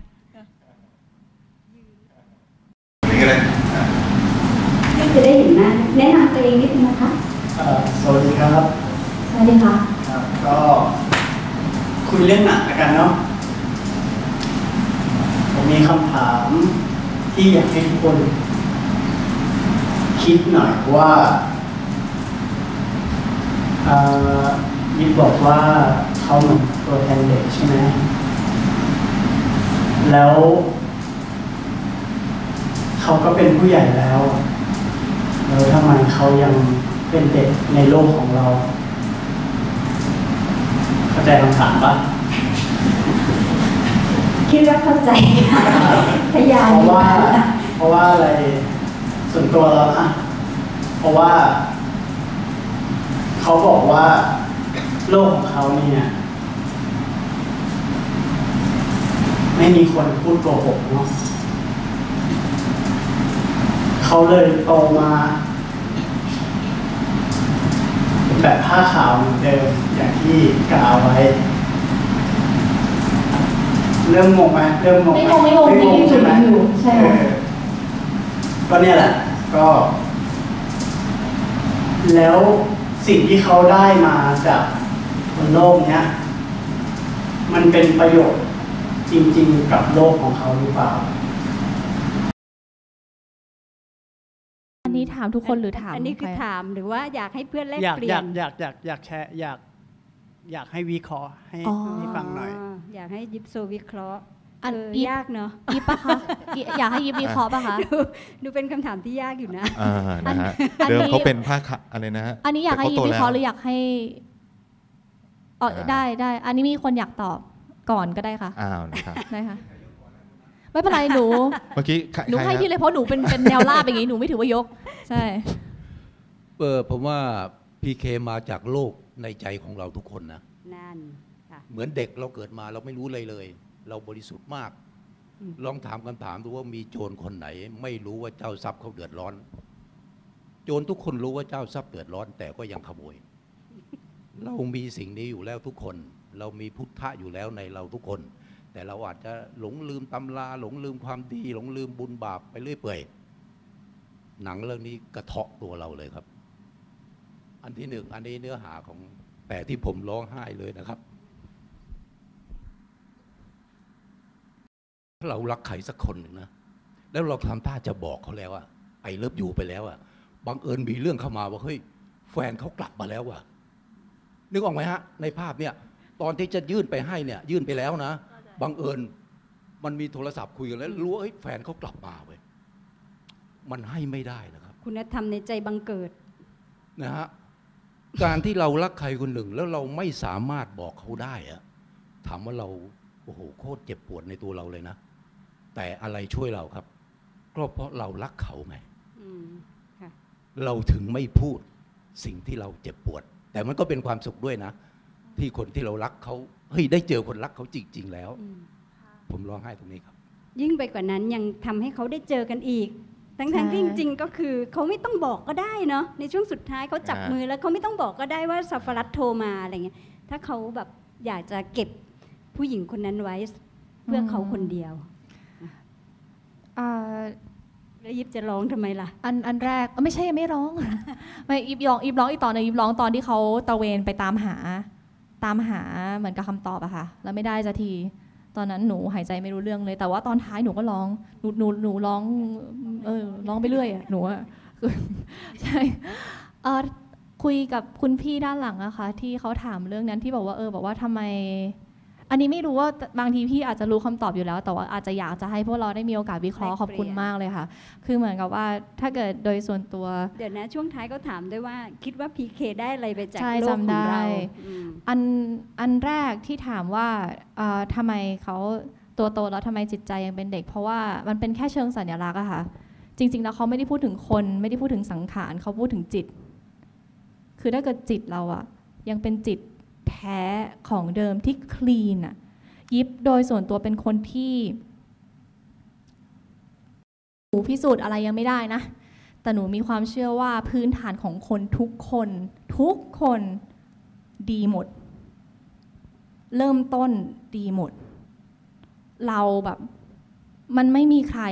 จะได้เห็นหน้าแนะนำตัวเองนิดนึงนะคะสวัสดีครับสวัสดีค่ะก็คุยเรื่องหนังกันเนาะผมมีคำถามที่อยากให้ทุกคนคิดหน่อยว่ายิบบอกว่าเขาเหมือนตัวแทนเด็กใช่ไหมแล้วเขาก็เป็นผู้ใหญ่แล้วทำไมเขายังเป็นเด็กในโลกของเราเข้าใจคำถามปะคิดว่าเข้าใจพยายามเพราะว่าอะไรส่วนตัวเรานะเพราะว่าเขาบอกว่าโลกของเขาเนี่ยไม่มีคนพูดโกหกเนาะเขาเลยโตมาแบบผ้าขาวเหมือนเดิมอย่างที่กล่าวไว้เริ่มงงไหมเริ่มงงไม่งงใช่ไหมใช่ก็เนี่ยแหละก็แล้วสิ่งที่เขาได้มาจากบนโลกเนี้ยมันเป็นประโยชน์จริงๆกับโลกของเขาหรือเปล่าอันนี้ถามทุกคนหรือถามอันนี้คือถามหรือว่าอยากให้เพื่อนแลกเปลี่ยนอยากแชร์อยากให้วิเคราะห์ให้ฟังหน่อยอยากให้ยิปโซวิเคราะห์ยากเนาะยิปปะคะอยากให้ยิปวิเคราะห์ปะคะดูเป็นคำถามที่ยากอยู่นะนะฮะเดิมเขาเป็นผ้าขาวอะไรนะฮะอันนี้อยากให้ยิปวิเคราะห์หรืออยากให้ได้อันนี้มีคนอยากตอบก่อนก็ได้ค่ะนะครับได้ค่ะไม่เป็นไรหนูเมื่อกี้หนูให้ที่เลยเพราะหนูเป็นแนวราบอย่างนี้หนูไม่ถือว่ายกใช่ผมว่าพีเคมาจากโลกในใจของเราทุกคนนะนั่นเหมือนเด็กเราเกิดมาเราไม่รู้เลยเราบริสุทธิ์มากลองถามคำถามดูว่ามีโจรคนไหนไม่รู้ว่าเจ้าทรัพย์เขาเดือดร้อนโจรทุกคนรู้ว่าเจ้าทรัพย์เดือดร้อนแต่ก็ยังขโมยเรามีสิ่งนี้อยู่แล้วทุกคนเรามีพุทธะอยู่แล้วในเราทุกคนแต่เราอาจจะหลงลืมตำราหลงลืมความดีหลงลืมบุญบาปไปเรื่อยเปื่อยหนังเรื่องนี้กระเทาะตัวเราเลยครับอันที่หนึ่งอันนี้เนื้อหาของแต่ที่ผมร้องไห้เลยนะครับถ้าเรารักใครสักคนหนึ่งนะแล้วเราทำท่าจะบอกเขาแล้วไอ้เลิฟอยู่ไปแล้วบังเอิญมีเรื่องเข้ามาว่าเฮ้ยแฟนเขากลับมาแล้วนึกออกไหมฮะในภาพเนี่ยตอนที่จะยื่นไปให้เนี่ยยื่นไปแล้วนะบังเอิญมันมีโทรศัพท์คุยกันแล้วรู้ว่าแฟนเขากลับมาเว้ยมันให้ไม่ได้นะครับคุณธรรมในใจบังเกิดนะฮะการที่เรารักใครคนหนึ่งแล้วเราไม่สามารถบอกเขาได้ถามว่าเราโอ้โหโคตรเจ็บปวดในตัวเราเลยนะแต่อะไรช่วยเราครับก็เพราะเรารักเขาไงเราถึงไม่พูดสิ่งที่เราเจ็บปวดแต่มันก็เป็นความสุขด้วยนะที่คนที่เรารักเขาเฮ้ยได้เจอคนรักเขาจริงๆแล้วผมร้องไห้ตรงนี้ครับยิ่งไปกว่านั้นยังทำให้เขาได้เจอกันอีกทั้งที่จริงๆก็คือเขาไม่ต้องบอกก็ได้เนาะในช่วงสุดท้ายเขาจับมือแล้วเขาไม่ต้องบอกก็ได้ว่าซาฟารัตโทรมาอะไรเงี้ยถ้าเขาแบบอยากจะเก็บผู้หญิงคนนั้นไว้เพื่อเขาคนเดียวแล้วยิบจะร้องทำไมล่ะอันแรกไม่ใช่ไม่ร้องไม่อีฟร้องอีกตอนนึงอีฟร้องตอนที่เขาตะเวนไปตามหาตามหาเหมือนกับคำตอบอะค่ะแล้วไม่ได้สักทีตอนนั้นหนูหายใจไม่รู้เรื่องเลยแต่ว่าตอนท้ายหนูก็ร้องหนูร้องร้องไปเรื่อยอะหนูอะใช่คุยกับคุณพี่ด้านหลังอะค่ะที่เขาถามเรื่องนั้นที่บอกว่าบอกว่าทำไมอันนี้ไม่รู้ว่าบางทีพี่อาจจะรู้คำตอบอยู่แล้วแต่ว่าอาจจะอยากจะให้พวกเราได้มีโอกาสวิเคราะห์ขอบคุณมากเลยค่ะคือเหมือนกับว่าถ้าเกิดโดยส่วนตัวเดี๋ยวนะช่วงท้ายก็ถามด้วยว่าคิดว่า PK ได้อะไรไปจากโลกของเราอันแรกที่ถามว่าทำไมเขาตัวโตแล้วทำไมจิตใจยังเป็นเด็กเพราะว่ามันเป็นแค่เชิงสัญลักษณ์อะค่ะจริงๆแล้วเขาไม่ได้พูดถึงคนไม่ได้พูดถึงสังขารเขาพูดถึงจิตคือถ้าเกิดจิตเราอะยังเป็นจิตแท้ของเดิมที่คลีนอะยิบโดยส่วนตัวเป็นคนที่หนูพิสูจน์อะไรยังไม่ได้นะแต่หนูมีความเชื่อว่าพื้นฐานของคนทุกคนดีหมดเริ่มต้นดีหมดเราแบบมันไม่มีใคร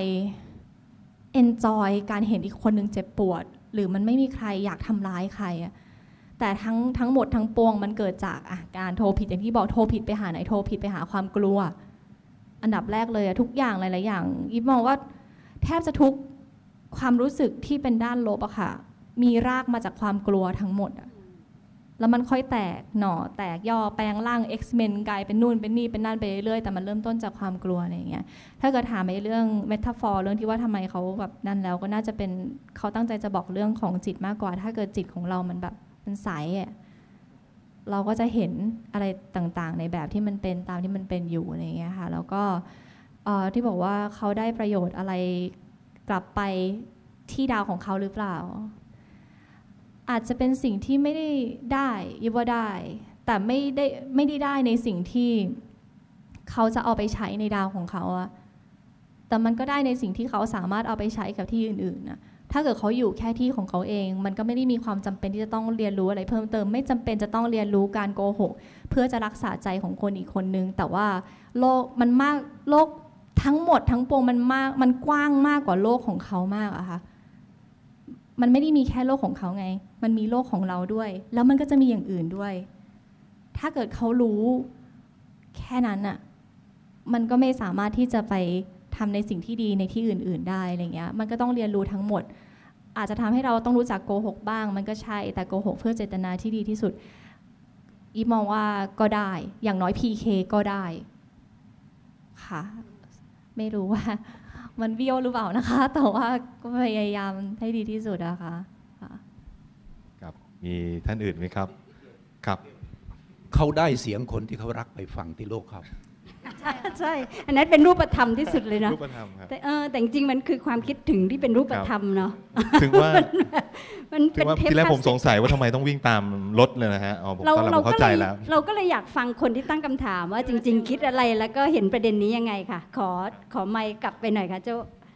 enjoy การเห็นอีกคนนึงเจ็บปวดหรือมันไม่มีใครอยากทำร้ายใครอะแต่ทั้งหมดทั้งปวงมันเกิดจากการโทรผิดอย่างที่บอกโทรผิดไปหาไหนโทรผิดไปหาความกลัวอันดับแรกเลยทุกอย่างหลายๆอย่างยิบมองว่าแทบจะทุกความรู้สึกที่เป็นด้านลบอะค่ะมีรากมาจากความกลัวทั้งหมดอะแล้วมันค่อยแตกหน่อแตกย่อแปลงร่าง X-Men กลายเป็นนู่นเป็นนี่เป็นนั่นไปเรื่อยๆแต่มันเริ่มต้นจากความกลัวอะไรอย่างเงี้ยถ้าเกิดถามในเรื่องเมตาฟอร์เรื่องที่ว่าทำไมเขาแบบนั่นแล้วก็น่าจะเป็นเขาตั้งใจจะบอกเรื่องของจิตมากกว่าถ้าเกิดจิตของเรามันแบบมันใสอะเราก็จะเห็นอะไรต่างๆในแบบที่มันเป็นตามที่มันเป็นอยู่อะไรอย่างเงี้ยค่ะแล้วก็ที่บอกว่าเขาได้ประโยชน์อะไรกลับไปที่ดาวของเขาหรือเปล่าอาจจะเป็นสิ่งที่ไม่ได้ยิบว่าได้แต่ไม่ได้ในสิ่งที่เขาจะเอาไปใช้ในดาวของเขาอะแต่มันก็ได้ในสิ่งที่เขาสามารถเอาไปใช้กับที่อื่นๆนะถ้าเกิดเขาอยู่แค่ที่ของเขาเองมันก็ไม่ได้มีความจำเป็นที่จะต้องเรียนรู้อะไรเพิ่มเติมไม่จำเป็นจะต้องเรียนรู้การโกหกเพื่อจะรักษาใจของคนอีกคนนึงแต่ว่าโลกมันมากโลกทั้งหมดทั้งปวงมันกว้างมากกว่าโลกของเขามากอะค่ะมันไม่ได้มีแค่โลกของเขาไงมันมีโลกของเราด้วยแล้วมันก็จะมีอย่างอื่นด้วยถ้าเกิดเขารู้แค่นั้นอะมันก็ไม่สามารถที่จะไปทำในสิ่งที่ดีในที่อื่นๆได้อะไรเงี้ยมันก็ต้องเรียนรู้ทั้งหมดอาจจะทำให้เราต้องรู้จักโกหกบ้างมันก็ใช่แต่โกหกเพื่อเจตนาที่ดีที่สุดอีมองว่าก็ได้อย่างน้อย PK ก็ได้ค่ะไม่รู้ว่ามันเบี้ยวหรือเปล่านะคะแต่ว่าก็พยายามให้ดีที่สุดนะคะครับมีท่านอื่นไหมครับครับเขาได้เสียงคนที่เขารักไปฟังที่โลกครับใช่อันนั้นเป็นรูปธรรมที่สุดเลยเนาะรูปธรรมครับแต่จริงๆมันคือความคิดถึงที่เป็นรูปธรรมเนาะถึงว่าทีแรกผมสงสัยว่าทำไมต้องวิ่งตามรถเลยนะฮะผมตอนหลังเข้าใจแล้วเราก็เลยอยากฟังคนที่ตั้งคำถามว่าจริงๆคิดอะไรแล้วก็เห็นประเด็นนี้ยังไงค่ะขอไมค์กลับไปหน่อยค่ะเจ้า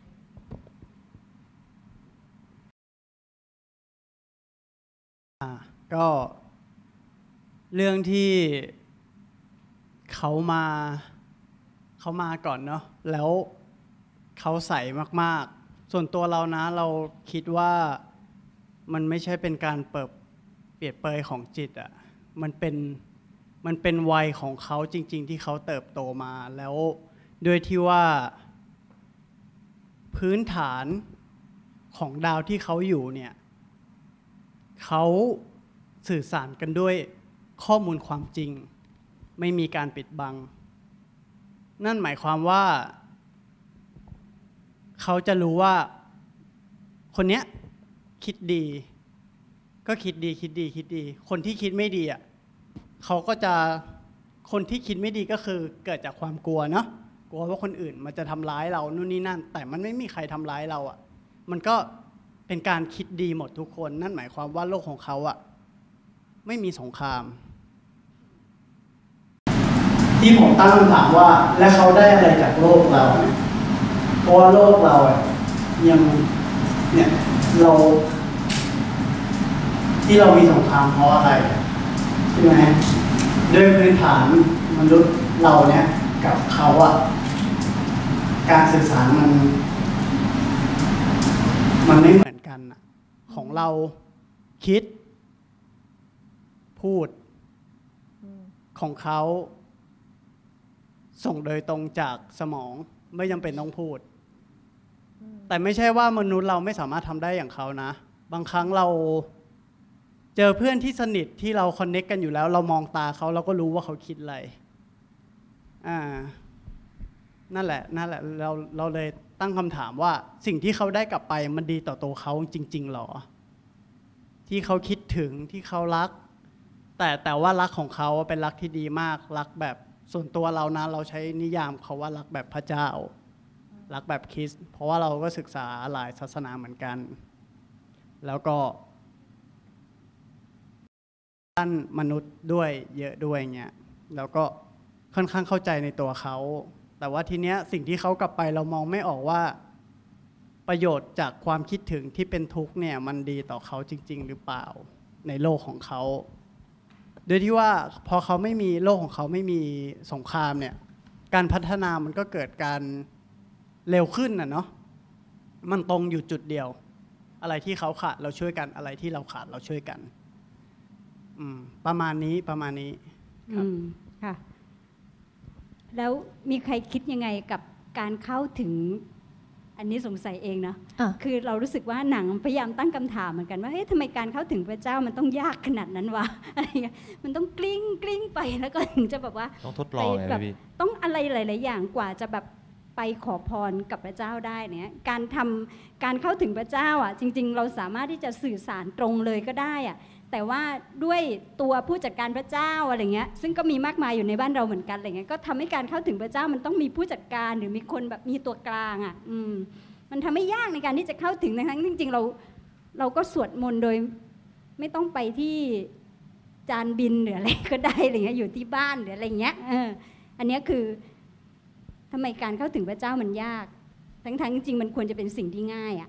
ก็เรื่องที่เขามาก่อนเนาะแล้วเขาใส่มากๆส่วนตัวเรานะเราคิดว่ามันไม่ใช่เป็นการเปลี่ยนเปยของจิตอ่ะมันเป็นวัยของเขาจริงๆที่เขาเติบโตมาแล้วโดยที่ว่าพื้นฐานของดาวที่เขาอยู่เนี่ยเขาสื่อสารกันด้วยข้อมูลความจริงไม่มีการปิดบังนั่นหมายความว่าเขาจะรู้ว่าคนเนี้ยคิดดีก็คิดดีคนที่คิดไม่ดีอ่ะเขาก็จะคนที่คิดไม่ดีก็คือเกิดจากความกลัวเนาะกลัวว่าคนอื่นมันจะทำร้ายเรานู่นนี่นั่นแต่มันไม่มีใครทำร้ายเราอ่ะมันก็เป็นการคิดดีหมดทุกคนนั่นหมายความว่าโลกของเขาอ่ะไม่มีสงครามที่ผมตั้งคำถามว่าและเขาได้อะไรจากโลกเราเพราะว่าโลกเรายังเนี่ยเราที่เรามีสงครามเพราะอะไรใช่ไหมด้วยพื้นฐานมนุษย์เราเนี่ยกับเขาการสื่อสารมันไม่เหมือนกันของเราคิดพูดของเขาส่งโดยตรงจากสมองไม่จำเป็นต้องพูดแต่ไม่ใช่ว่ามนุษย์เราไม่สามารถทำได้อย่างเขานะบางครั้งเราเจอเพื่อนที่สนิทที่เราคอนเนคกันอยู่แล้วเรามองตาเขาเราก็รู้ว่าเขาคิดอะไรนั่นแหละเราเลยตั้งคำถามว่าสิ่งที่เขาได้กลับไปมันดีต่อตัวเขาจริงๆหรอที่เขาคิดถึงที่เขารักแต่ว่ารักของเขาเป็นรักที่ดีมากรักแบบส่วนตัวเรานะเราใช้นิยามเขาว่ารักแบบพระเจ้ารักแบบคริสต์เพราะว่าเราก็ศึกษาหลายศาสนาเหมือนกันแล้วก็ด้านมนุษย์ด้วยเยอะด้วยเงี้ยแล้วก็ค่อนข้างเข้าใจในตัวเขาแต่ว่าทีเนี้ยสิ่งที่เขากลับไปเรามองไม่ออกว่าประโยชน์จากความคิดถึงที่เป็นทุกข์เนี่ยมันดีต่อเขาจริงๆหรือเปล่าในโลกของเขาโดยที่ว่าพอเขาไม่มีโลกของเขาไม่มีสงครามเนี่ยการพัฒนามันก็เกิดการเร็วขึ้นเนาะมันตรงอยู่จุดเดียวอะไรที่เขาขาดเราช่วยกันอะไรที่เราขาดเราช่วยกันประมาณนี้ครับค่ะ แล้วมีใครคิดยังไงกับการเข้าถึงอันนี้สงสัยเองนะคือเรารู้สึกว่าหนังพยายามตั้งคำถามเหมือนกันว่าเฮ้ยทำไมการเข้าถึงพระเจ้ามันต้องยากขนาดนั้นวะอะไรเงี้ยมันต้องกลิ้งไปแล้วก็ถึงจะแบบว่าต้องทดลองไงพี่ต้องอะไรหลายๆอย่างกว่าจะแบบไปขอพรกับพระเจ้าได้เนี่ยการเข้าถึงพระเจ้าอ่ะจริงๆเราสามารถที่จะสื่อสารตรงเลยก็ได้อ่ะแต่ว่าด้วยตัวผู้จัดการพระเจ้าอะไรเงี้ยซึ่งก็มีมากมายอยู่ในบ้านเราเหมือนกันอะไรเงี้ยก็ทำให้การเข้าถึงพระเจ้ามันต้องมีผู้จัดการหรือมีคนแบบมีตัวกลางอ่ะมันทำให้ยากในการที่จะเข้าถึงทั้งจริงๆเราก็สวดมนต์โดยไม่ต้องไปที่จานบินหรืออะไรก็ได้อะไรเงี้ยอยู่ที่บ้านหรืออะไรเงี้ยอันนี้คือทำไมการเข้าถึงพระเจ้ามันยากทั้งจริงๆมันควรจะเป็นสิ่งที่ง่ายอ่ะ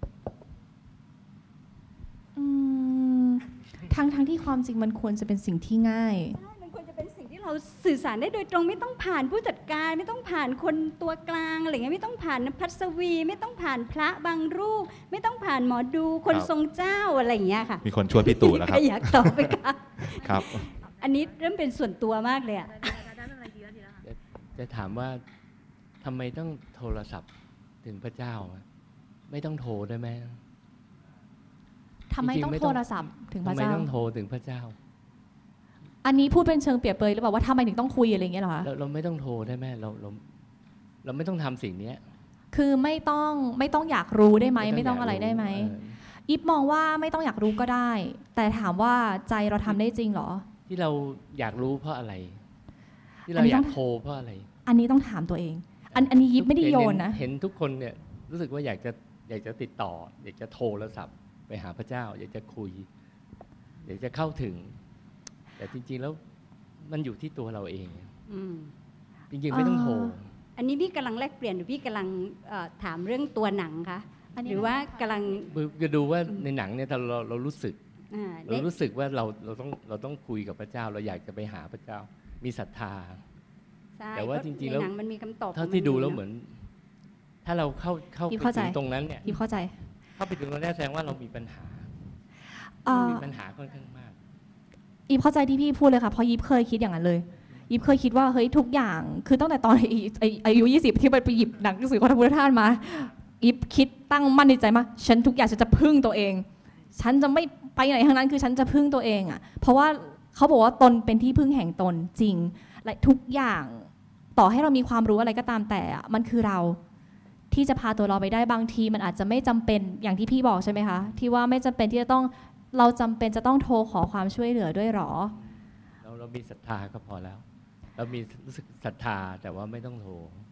ทั้งที่ความจริงมันควรจะเป็นสิ่งที่ง่ายมันควรจะเป็นสิ่งที่เราสื่อสารได้โดยตรงไม่ต้องผ่านผู้จัดการไม่ต้องผ่านคนตัวกลางอะไรเงี้ยไม่ต้องผ่านพัสวีไม่ต้องผ่านพระบางรูปไม่ต้องผ่านหมอดูคนทรงเจ้าอะไรอย่างเงี้ยค่ะมีคนช่วยพี่ตู่แล้วครับอยากตอบไหมคะครับอันนี้เริ่มเป็นส่วนตัวมากเลยอ่ะจะถามว่าทำไมต้องโทรศัพท์ถึงพระเจ้าไม่ต้องโทรได้ไหมทำไมต้องโทรศัพท์ถึงพระเจ้าทำไมต้องโทรถึงพระเจ้าอันนี้พูดเป็นเชิงเปรียบเปรยหรือเปล่าว่าทำไมถึงต้องคุยอะไรอย่างเงี้ยหรอคะเราไม่ต้องโทรได้ไหมเราไม่ต้องทำสิ่งนี้คือไม่ต้องอยากรู้ได้ไหมไม่ต้องอะไรได้ไหมอิฟมองว่าไม่ต้องอยากรู้ก็ได้แต่ถามว่าใจเราทำได้จริงหรอที่เราอยากรู้เพราะอะไรที่เราอยากโทรเพราะอะไรอันนี้ต้องถามตัวเองอันนี้ยิบไม่ได้โยนนะเห็นทุกคนเนี่ยรู้สึกว่าอยากจะติดต่ออยากจะโทรศัพท์ไปหาพระเจ้าอยากจะคุยอยากจะเข้าถึงแต่จริงๆแล้วมันอยู่ที่ตัวเราเองจริงๆไม่ต้องโทรอันนี้พี่กำลังแลกเปลี่ยนหรือพี่กำลังถามเรื่องตัวหนังคะหรือว่ากำลังจะดูว่าในหนังเนี่ยเรารู้สึกว่าเราต้องคุยกับพระเจ้าเราอยากจะไปหาพระเจ้ามีศรัทธาแต่ว่าจริงๆแล้วมันมีคำตอบเท่าที่ดูแล้วเหมือนถ้าเราเข้าไปถึงตรงนั้นเนี่ยเข้าใจเข้าไปถึงตรงนั้นแสดงว่าเรามีปัญหาค่อนข้างมากอีฟเข้าใจที่พี่พูดเลยค่ะเพราะยิบเคยคิดอย่างนั้นเลยยิบเคยคิดว่าเฮ้ยทุกอย่างคือตั้งแต่ตอนอายุ20ที่ไปหยิบหนังสือพระพุทธทาสมายิบคิดตั้งมั่นในใจมาฉันทุกอย่างฉันจะพึ่งตัวเองฉันจะไม่ไปไหนทั้งนั้นคือฉันจะพึ่งตัวเองอ่ะเพราะว่าเขาบอกว่าตนเป็นที่พึ่งแห่งตนจริงและทุกอย่างต่อให้เรามีความรู้อะไรก็ตามแต่มันคือเราที่จะพาตัวเราไปได้บางทีมันอาจจะไม่จำเป็นอย่างที่พี่บอกใช่ไหมคะที่ว่าไม่จำเป็นที่จะต้องเราจำเป็นจะต้องโทรขอความช่วยเหลือด้วยหรอเรามีศรัทธาก็พอแล้วเรามีรู้สึกศรัทธาแต่ว่าไม่ต้องโทร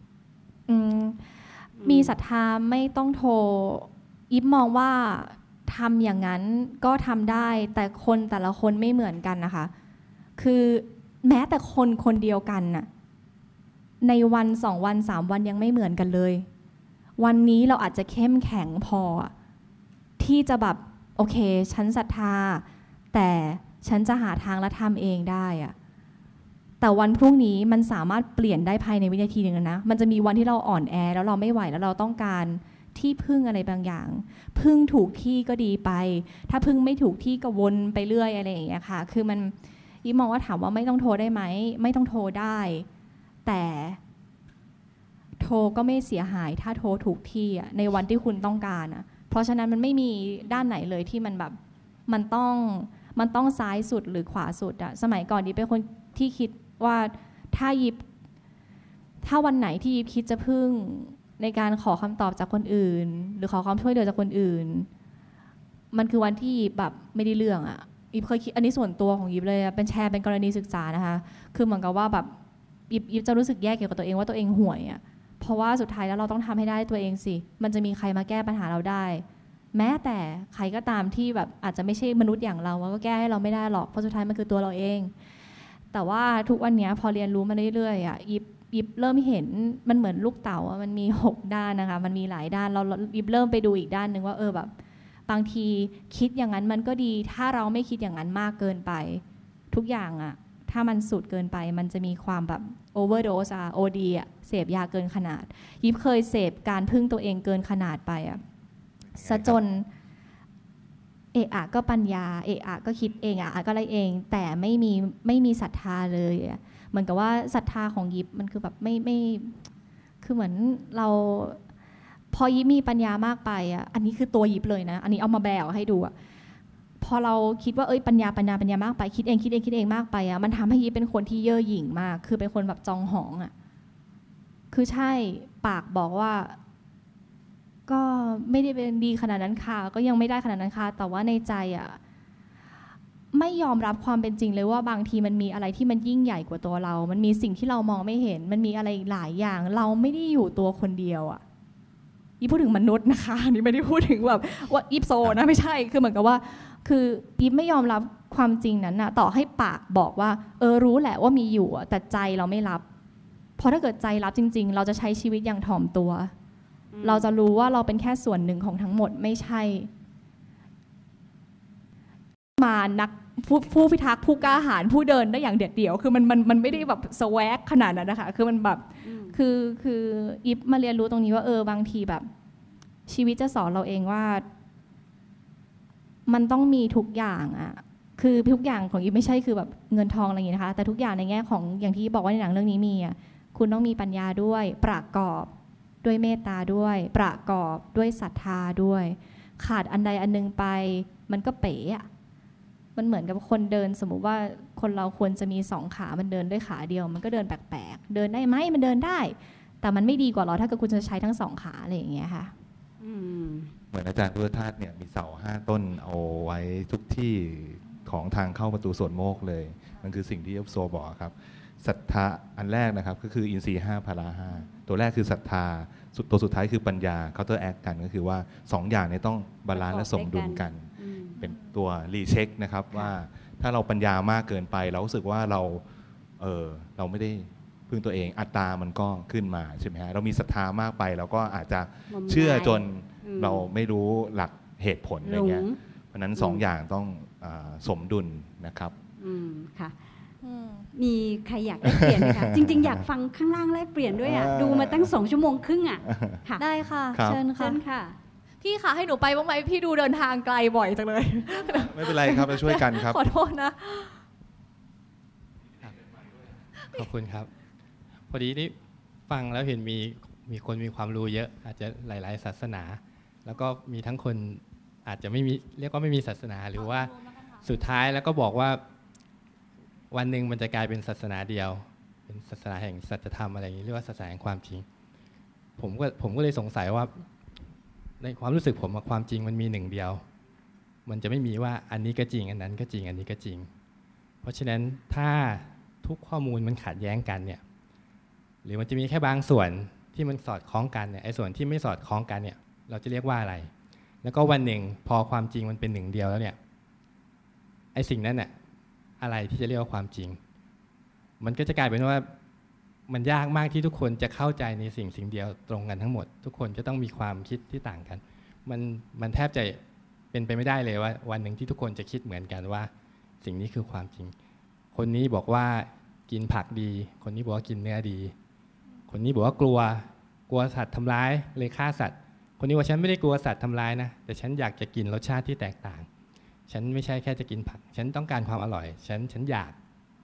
มีศรัทธาไม่ต้องโทรอิฟมองว่าทำอย่างนั้นก็ทำได้แต่คนแต่ละคนไม่เหมือนกันนะคะคือแม้แต่คนเดียวกันน่ะในวัน2 วัน3 วันยังไม่เหมือนกันเลยวันนี้เราอาจจะเข้มแข็งพอที่จะแบบโอเคฉันศรัทธาแต่ฉันจะหาทางและทำเองได้อะแต่วันพรุ่งนี้มันสามารถเปลี่ยนได้ภายในวินาทีนึงนะมันจะมีวันที่เราอ่อนแอแล้วเราไม่ไหวแล้วเราต้องการที่พึ่งอะไรบางอย่างพึ่งถูกที่ก็ดีไปถ้าพึ่งไม่ถูกที่ก็วนไปเรื่อยอะไรอย่างเงี้ยค่ะคือมันยิบมองว่าถามว่าไม่ต้องโทรได้ไหมไม่ต้องโทรได้แต่โทรก็ไม่เสียหายถ้าโทรถูกที่ในวันที่คุณต้องการเพราะฉะนั้นมันไม่มีด้านไหนเลยที่มันแบบมันต้องซ้ายสุดหรือขวาสุดสมัยก่อนยิบเป็นคนที่คิดว่าถ้าวันไหนที่ยิบคิดจะพึ่งในการขอคำตอบจากคนอื่นหรือขอความช่วยเหลือจากคนอื่นมันคือวันที่แบบไม่ได้เรื่องยิบเคยคิดอันนี้ส่วนตัวของยิบเลยเป็นแชร์เป็นกรณีศึกษานะคะคือเหมือนกับว่าแบบยิบจะรู้สึกแย่เกี่ยวกับตัวเองว่าตัวเองห่วยเพราะว่าสุดท้ายแล้วเราต้องทำให้ได้ตัวเองสิมันจะมีใครมาแก้ปัญหาเราได้แม้แต่ใครก็ตามที่แบบอาจจะไม่ใช่มนุษย์อย่างเราก็แก้ให้เราไม่ได้หรอกเพราะสุดท้ายมันคือตัวเราเองแต่ว่าทุกวันนี้พอเรียนรู้มาเรื่อยๆยิบเริ่มเห็นมันเหมือนลูกเต๋ามันมี6ด้านนะคะมันมีหลายด้านเรายิบเริ่มไปดูอีกด้านหนึ่งว่าแบบบางทีคิดอย่างนั้นมันก็ดีถ้าเราไม่คิดอย่างนั้นมากเกินไปทุกอย่างถ้ามันสุดเกินไปมันจะมีความแบบโอเวอร์โดสODเสพยาเกินขนาดยิบเคยเสพการพึ่งตัวเองเกินขนาดไปซะจนก็ปัญญาก็คิดเองก็อะไรเองแต่ไม่มีศรัทธาเลยเหมือนกับว่าศรัทธาของยิบมันคือแบบไม่คือเหมือนเราพอยิบมีปัญญามากไปอันนี้คือตัวยิบเลยนะอันนี้เอามาแบวให้ดูพอเราคิดว่าปัญญามากไปคิดเองมากไปมันทำให้ยิบเป็นคนที่เย่อหยิ่งมากคือเป็นคนแบบจองหองคือใช่ปากบอกว่าก็ไม่ได้เป็นดีขนาดนั้นค่ะก็ยังไม่ได้ขนาดนั้นค่ะแต่ว่าในใจไม่ยอมรับความเป็นจริงเลยว่าบางทีมันมีอะไรที่มันยิ่งใหญ่กว่าตัวเรามันมีสิ่งที่เรามองไม่เห็นมันมีอะไรหลายอย่างเราไม่ได้อยู่ตัวคนเดียวอีพูดถึงมนุษย์นะคะนี่ไม่ได้พูดถึงแบบว่าอีฟโซนะไม่ใช่คือเหมือนกับว่าคืออีฟไม่ยอมรับความจริงนั้นต่อให้ปากบอกว่ารู้แหละว่ามีอยู่แต่ใจเราไม่รับเพราะถ้าเกิดใจรับจริงๆเราจะใช้ชีวิตอย่างถ่อมตัวเราจะรู้ว่าเราเป็นแค่ส่วนหนึ่งของทั้งหมดไม่ใช่มานักผู้พิทักษ์ผู้กล้าหาญผู้เดินได้อย่างเด็ดเดี่ยวคือมันไม่ได้แบบสแวกขนาดนั้นนะคะคือมันแบบคืออิฟมาเรียนรู้ตรงนี้ว่าบางทีแบบชีวิตจะสอนเราเองว่ามันต้องมีทุกอย่างคือทุกอย่างของอิฟไม่ใช่คือแบบเงินทองอะไรอย่างนี้นะคะแต่ทุกอย่างในแง่ของอย่างที่บอกว่าในหนังเรื่องนี้มีคุณต้องมีปัญญาด้วยประกอบด้วยเมตตาด้วยประกอบด้วยศรัทธาด้วยขาดอันใดอันนึงไปมันก็เป๋มันเหมือนกับคนเดินสมมุติว่าคนเราควรจะมี2ขามันเดินด้วยขาเดียวมันก็เดินแปลกๆเดินได้ไหมมันเดินได้แต่มันไม่ดีกว่าหรอถ้าเกิดคุณจะใช้ทั้ง2ขาอะไรอย่างเงี้ยค่ะเหมือนอาจารย์พุทธทาสเนี่ยมีเสา5 ต้นเอาไว้ทุกที่ของทางเข้าประตูสวนโมกเลยมันคือสิ่งที่ยบโซบอกครับศรัทธาอันแรกนะครับก็คืออินทรีย์5พละ5ตัวแรกคือศรัทธาตัวสุดท้ายคือปัญญาเคาน์เตอร์แอคกันก็คือว่า2อย่างนี้ต้องบาลานซ์และสมดุลกันเป็นตัวรีเช็คนะครับว่าถ้าเราปัญญามากเกินไปเรารู้สึกว่าเราไม่ได้พึ่งตัวเองอัตตามันก็ขึ้นมาใช่ไหมฮะเรามีศรัทธามากไปเราก็อาจจะเชื่อจนเราไม่รู้หลักเหตุผลอะไรเงี้ยเพราะนั้น2อย่างต้องสมดุลนะครับค่ะมีใครอยากแลกเปลี่ยนไหมคะจริงๆอยากฟังข้างล่างแลกเปลี่ยนด้วยดูมาตั้ง2 ชั่วโมงครึ่งได้ค่ะเชิญค่ะพี่คะให้หนูไปบ้างไหมพี่ดูเดินทางไกลบ่อยจังเลยไม่เป็นไรครับเราช่วยกันครับขอโทษนะขอบคุณครับพอดีนี่ฟังแล้วเห็นมีคนมีความรู้เยอะอาจจะหลายๆศาสนาแล้วก็มีทั้งคนอาจจะไม่มีเรียกว่าไม่มีศาสนาหรือว่าสุดท้ายแล้วก็บอกว่าวันหนึ่งมันจะกลายเป็นศาสนาเดียวเป็นศาสนาแห่งสัจธรรมอะไรอย่างนี้เรียกว่าศาสนาแห่งความจริงผมก็เลยสงสัยว่าในความรู้สึกผมความจริงมันมีหนึ่งเดียวมันจะไม่มีว่าอันนี้ก็จริงอันนั้นก็จริงอันนี้ก็จริงเพราะฉะนั้นถ้าทุกข้อมูลมันขัดแย้งกันเนี่ยหรือมันจะมีแค่บางส่วนที่มันสอดคล้องกันเนี่ยไอ้ส่วนที่ไม่สอดคล้องกันเนี่ยเราจะเรียกว่าอะไรแล้วก็วันหนึ่งพอความจริงมันเป็นหนึ่งเดียวแล้วเนี่ยไอ้สิ่งนั้นเนี่ยอะไรที่จะเรียกว่าความจริงมันก็จะกลายเป็นว่ามันยากมากที่ทุกคนจะเข้าใจในสิ่งเดียวตรงกันทั้งหมดทุกคนจะต้องมีความคิดที่ต่างกันมันแทบจะเป็นไปไม่ได้เลยว่าวันหนึ่งที่ทุกคนจะคิดเหมือนกันว่าสิ่งนี้คือความจริงคนนี้บอกว่ากินผักดีคนนี้บอกว่ากินเนื้อดีคนนี้บอกว่ากลัวสัตว์ทำร้ายเลยฆ่าสัตว์คนนี้ว่าฉันไม่ได้กลัวสัตว์ทำร้ายนะแต่ฉันอยากจะกินรสชาติที่แตกต่างฉันไม่ใช่แค่จะกินผักฉันต้องการความอร่อยฉันอยาก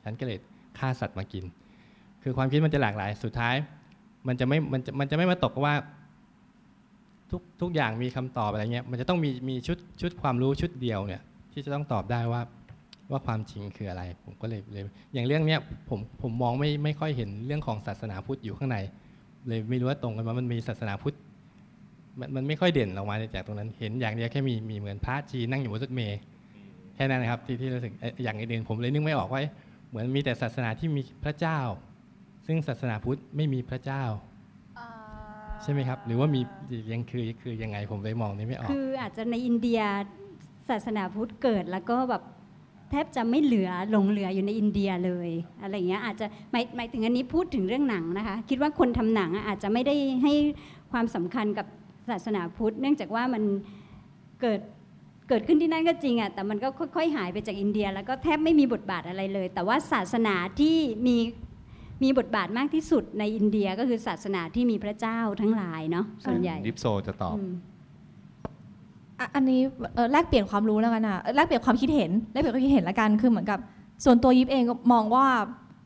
ฉันก็เลยฆ่าสัตว์มากิน คือความคิดมันจะหลากหลายสุดท้ายมันจะไม่มาตกว่าทุกอย่างมีคำตอบอะไรเงี้ยมันจะต้องมีชุดความรู้ชุดเดียวเนี่ยที่จะต้องตอบได้ว่าความจริงคืออะไร ผมก็เลยอย่างเรื่องเนี้ยผมมองไม่ค่อยเห็นเรื่องของศาสนาพุทธอยู่ข้างในเลยไม่รู้ว่าตรงกันว่ามันมีศาสนาพุทธมันไม่ค่อยเด่นออกมาจากตรงนั้นเห็นอย่างเดียวแค่มีเหมือนพระจีนนั่งอยู่บนรถเมล์แค่นั้นนะครับที่รู้สึกอย่างอื่นผมเลยนึกไม่ออกว่าเหมือนมีแต่ศาสนาที่มีพระเจ้าซึ่งศาสนาพุทธไม่มีพระเจ้าใช่ไหมครับหรือว่ามียังคือยังไงผมเลยมองนี่ไม่ออกคืออาจจะในอินเดียศาสนาพุทธเกิดแล้วก็แบบแทบจะไม่หลงเหลืออยู่ในอินเดียเลยอะไรเงี้ยอาจจะหมายถึงอันนี้พูดถึงเรื่องหนังนะคะคิดว่าคนทำหนังอาจจะไม่ได้ให้ความสำคัญกับศาสนาพุทธเนื่องจากว่ามันเกิดขึ้นที่นั่นก็จริงอ่ะแต่มันก็ค่อยๆหายไปจากอินเดียแล้วก็แทบไม่มีบทบาทอะไรเลยแต่ว่าศาสนาที่มีบทบาทมากที่สุดในอินเดียก็คือศาสนาที่มีพระเจ้าทั้งหลายเนาะส่วนใหญ่ดิปโซจะตอบอันนี้แลกเปลี่ยนความรู้แล้วกันนะแลกเปลี่ยนความคิดเห็นแล้วกันคือเหมือนกับส่วนตัวยิปเองมองว่า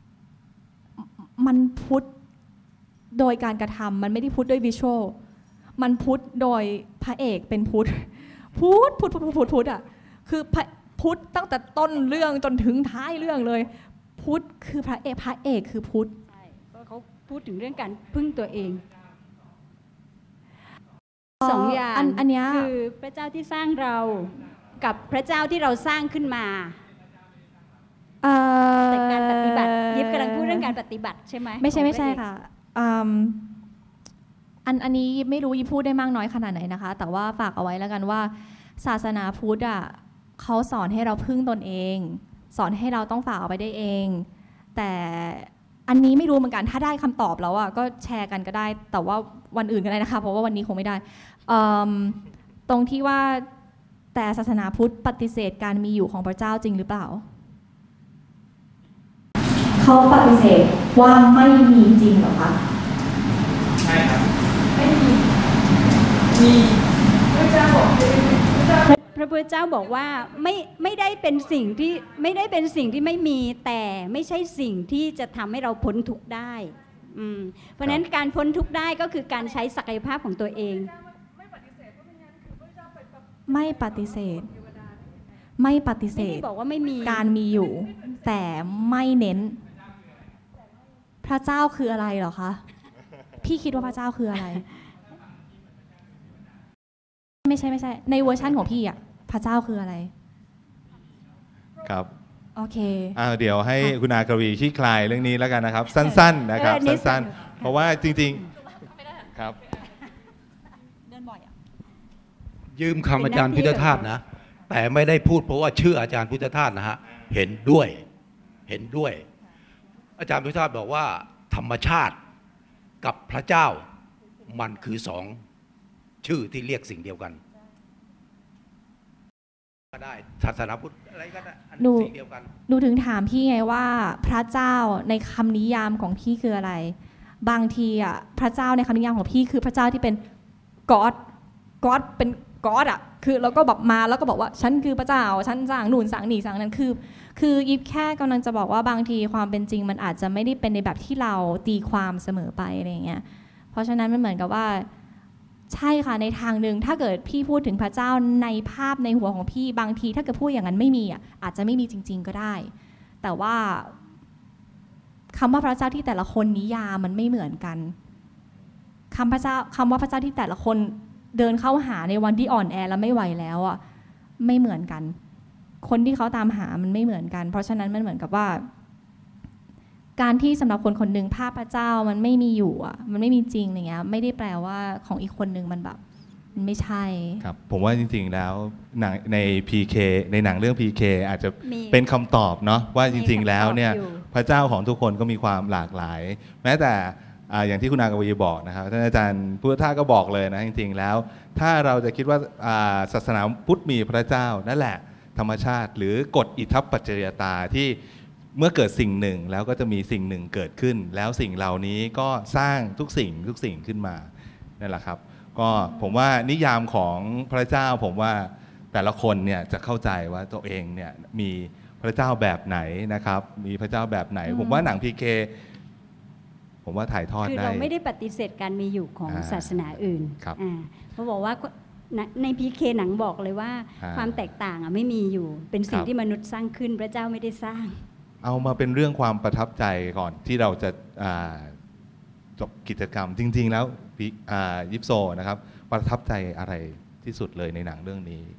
มันพุทธโดยการกระทำมันไม่ได้พุทธด้วยวิชวลมันพุทธโดยพระเอกเป็นพุทธอ่ะคือพุทธตั้งแต่ต้นเรื่องจนถึงท้ายเรื่องเลยพุทธคือพระเอกคือพุทธใช่เพราะเขาพูดถึงเรื่องการพึ่งตัวเองสองอย่างอันนี้คือพระเจ้าที่สร้างเรากับพระเจ้าที่เราสร้างขึ้นมาแต่การปฏิบัติยิบกำลังพูดเรื่องการปฏิบัติใช่ไหมไม่ใช่ค่ะอันนี้ไม่รู้ยิบพูดได้มากน้อยขนาดไหนนะคะแต่ว่าฝากเอาไว้แล้วกันว่าศาสนาพุทธอ่ะเขาสอนให้เราพึ่งตนเองสอนให้เราต้องฝ่าเอาไปได้เองแต่อันนี้ไม่รู้เหมือนกันถ้าได้คำตอบแล้วอ่ะก็แชร์กันก็ได้แต่ว่าวันอื่นก็ได้นะคะเพราะว่าวันนี้คงไม่ได้ตรงที่ว่าแต่ศาสนาพุทธปฏิเสธการมีอยู่ของพระเจ้าจริงหรือเปล่าเขาปฏิเสธว่าไม่มีจริงหรอคะใช่ครับไม่มีพระเจ้าบอกพระพุทธเจ้าบอกว่าไม่ได้เป็นสิ่งที่ไม่มีแต่ไม่ใช่สิ่งที่จะทำให้เราพ้นทุกข์ได้เพราะฉะนั้นการพ้นทุกข์ได้ก็คือการใช้ศักยภาพของตัวเองไม่ปฏิเสธบอกว่าไม่มีการมีอยู่แต่ไม่เน้นพระเจ้าคืออะไรเหรอคะพี่คิดว่าพระเจ้าคืออะไรไม่ใช่ในเวอร์ชันของพี่อะพระเจ้าคืออะไรครับโอเคเดี๋ยวให้คุณอากวีชี้คลายเรื่องนี้แล้วกันนะครับสั้นๆนะครับสั้นๆเพราะว่าจริงๆครับยืมคำอาจารย์พุทธทาสนะแต่ไม่ได้พูดเพราะว่าชื่ออาจารย์พุทธทาสนะฮะเห็นด้วยอาจารย์พุทธทาสบอกว่าธรรมชาติกับพระเจ้ามันคือสองชื่อที่เรียกสิ่งเดียวกันก็ได้ศาสนาพุทธอะไรก็ได้สิ่งเดียวกันหนูถึงถามพี่ไงว่าพระเจ้าในคำนิยามของพี่คืออะไรบางทีอ่ะพระเจ้าในคำนิยามของพี่คือพระเจ้าที่เป็นก็อดเป็นก็อดอ่ะคือเราก็แบบมาแล้วก็บอกว่าฉันคือพระเจ้าฉันสั่งนู่นสั่งนี่สั่งนั้นคือยิบแค่กำลังจะบอกว่าบางทีความเป็นจริงมันอาจจะไม่ได้เป็นในแบบที่เราตีความเสมอไปอะไรอย่างเงี้ยเพราะฉะนั้นมันเหมือนกับว่าใช่ค่ะในทางหนึ่งถ้าเกิดพี่พูดถึงพระเจ้าในภาพในหัวของพี่บางทีถ้าเกิดพูดอย่างนั้นไม่มีอ่ะอาจจะไม่มีจริงๆก็ได้แต่ว่าคำว่าพระเจ้าที่แต่ละคนนิยามมันไม่เหมือนกันคำว่าพระเจ้าที่แต่ละคนเดินเข้าหาในวันที่อ่อนแอแล้วไม่ไหวแล้วอ่ะไม่เหมือนกันคนที่เขาตามหามันไม่เหมือนกันเพราะฉะนั้นมันเหมือนกับว่าการที่สำหรับคนคนหนึ่งภาพพระเจ้ามันไม่มีอยู่อ่ะมันไม่มีจริงอย่างเงี้ยไม่ได้แปลว่าของอีกคนหนึ่งมันแบบมันไม่ใช่ครับผมว่าจริงๆแล้วหนังใน PK ในหนังเรื่อง PK อาจจะเป็นคำตอบเนาะว่าจริงๆแล้วเนี่ยพระเจ้าของทุกคนก็มีความหลากหลายแม้แต่อย่างที่คุณอากวีบอกนะครับท่านอาจารย์พุทธทาสก็บอกเลยนะจริงๆแล้วถ้าเราจะคิดว่าศาสนาพุทธมีพระเจ้านั่นแหละธรรมชาติหรือกฎอิทัปปัจจยตาที่เมื่อเกิดสิ่งหนึ่งแล้วก็จะมีสิ่งหนึ่งเกิดขึ้นแล้วสิ่งเหล่านี้ก็สร้างทุกสิ่งขึ้นมานั่นแหละครับก็ผมว่านิยามของพระเจ้าผมว่าแต่ละคนเนี่ยจะเข้าใจว่าตัวเองเนี่ยมีพระเจ้าแบบไหนนะครับมีพระเจ้าแบบไหนผมว่าหนัง PK ผมว่าถ่ายทอดได้คือเราไม่ได้ปฏิเสธการมีอยู่ของศาสนาอื่นเขาบอกว่าใน PK หนังบอกเลยว่าความแตกต่างไม่มีอยู่เป็นสิ่งที่มนุษย์สร้างขึ้นพระเจ้าไม่ได้สร้างเอามาเป็นเรื่องความประทับใจก่อนที่เราจะจบกิจกรรมจริงๆแล้วยิปโซนะครับประทับใจอะไรที่สุดเลยในหนังเรื่องนี้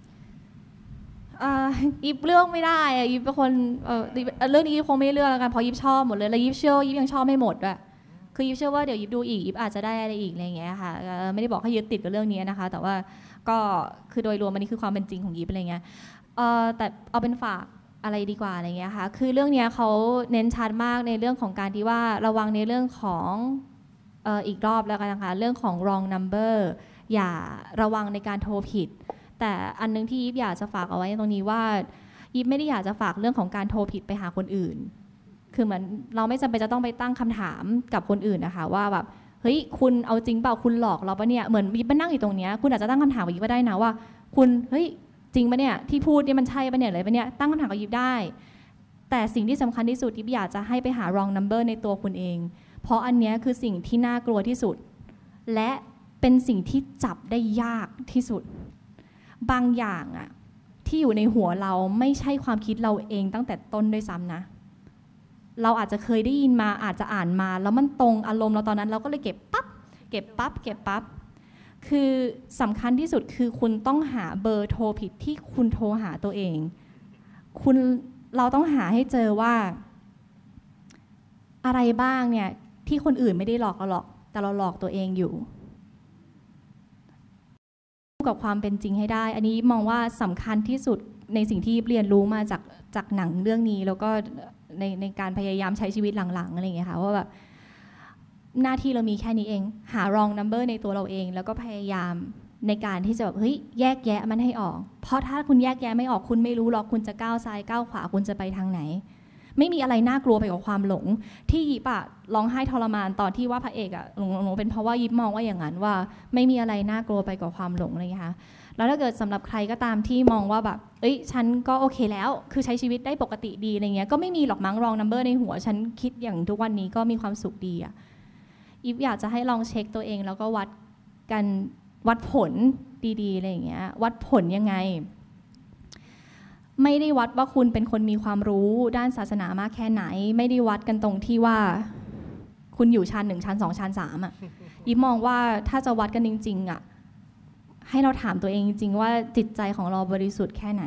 ยิบเลือกไม่ได้ยิบเป็นคนเรื่องนี้ยิบคงไม่เลือกแล้วกันเพราะยิบชอบหมดเลยแล้วยิบเชื่อยิบยังชอบไม่หมดด้วยคือยิบเชื่อว่าเดี๋ยวยิบดูอีกยิบอาจจะได้อะไรอีกอะไรอย่างเงี้ยค่ะไม่ได้บอกให้ยึดติดกับเรื่องนี้นะคะแต่ว่าก็คือโดยรวมมันนี่คือความเป็นจริงของยิบอะไรเงี้ยแต่เอาเป็นฝากอะไรดีกว่าอะไรเงี้ยค่ะคือเรื่องนี้เขาเน้นชัดมากในเรื่องของการที่ว่าระวังในเรื่องของอีกรอบแล้วกันนะคะเรื่องของ wrong number อย่าระวังในการโทรผิดแต่อันนึงที่ยิบอยากจะฝากเอาไว้ตรงนี้ว่ายิบไม่ได้อยากจะฝากเรื่องของการโทรผิดไปหาคนอื่นคือเหมือนเราไม่จำเป็นจะต้องไปตั้งคำถามกับคนอื่นนะคะว่าแบบเฮ้ยคุณเอาจริงเปล่าคุณหลอกเราปะเนี่ยเหมือนยิบมานั่งอยู่ตรงนี้คุณอาจจะตั้งคำถามกับยิบก็ได้นะว่าคุณเฮ้ยจริงปะเนี่ยที่พูดเนี่ยมันใช่ปะเนี่ยอะไรปะเนี่ยตั้งคำถามกับยิบได้แต่สิ่งที่สำคัญที่สุดยิบอยากจะให้ไปหา wrong number ในตัวคุณเองเพราะอันนี้คือสิ่งที่น่ากลัวที่สุดและเป็นสิ่งที่จับได้ยากที่สุดบางอย่างอะที่อยู่ในหัวเราไม่ใช่ความคิดเราเองตั้งแต่ต้นด้วยซ้ำนะเราอาจจะเคยได้ยินมาอาจจะอ่านมาแล้วมันตรงอารมณ์เราตอนนั้นเราก็เลยเก็บปั๊บคือสำคัญที่สุดคือคุณต้องหาเบอร์โทรผิดที่คุณโทรหาตัวเองเราต้องหาให้เจอว่าอะไรบ้างเนี่ยที่คนอื่นไม่ได้หลอกเราหรอกแต่เราหลอกตัวเองอยู่กับความเป็นจริงให้ได้อันนี้มองว่าสำคัญที่สุดในสิ่งที่เรียนรู้มาจากหนังเรื่องนี้แล้วก็ในการพยายามใช้ชีวิตหลังๆอะไรอย่างเงี้ยค่ะว่าแบบหน้าที่เรามีแค่นี้เองหา wrong number ในตัวเราเองแล้วก็พยายามในการที่จะแบบเฮ้ยแยกแยะมันให้ออกเพราะถ้าคุณแยกแยะไม่ออกคุณไม่รู้หรอกคุณจะก้าวซ้ายก้าวขวาคุณจะไปทางไหนไม่มีอะไรน่ากลัวไปกว่าความหลงที่ยิบอะร้องไห้ทรมานตอนที่ว่าพระเอกอะหลงเป็นเพราะว่ายิบมองว่าอย่างนั้นว่าไม่มีอะไรน่ากลัวไปกว่าความหลงเลยค่ะแล้วถ้าเกิดสำหรับใครก็ตามที่มองว่าแบบเอ้ยฉันก็โอเคแล้วคือใช้ชีวิตได้ปกติดีอะไรเงี้ยก็ไม่มีหรอกมั้ง wrong number ในหัวฉันคิดอย่างทุกวันนี้ก็มีความสุขดีอะยิบอยากจะให้ลองเช็คตัวเองแล้วก็วัดผลดีๆอะไรอย่างเงี้ยวัดผลยังไงไม่ได้วัดว่าคุณเป็นคนมีความรู้ด้านศาสนามากแค่ไหนไม่ได้วัดกันตรงที่ว่าคุณอยู่ชั้น1ชั้น2ชั้น3อ่ะยิบมองว่าถ้าจะวัดกันจริงๆอ่ะให้เราถามตัวเองจริงๆว่าจิตใจของเราบริสุทธิ์แค่ไหน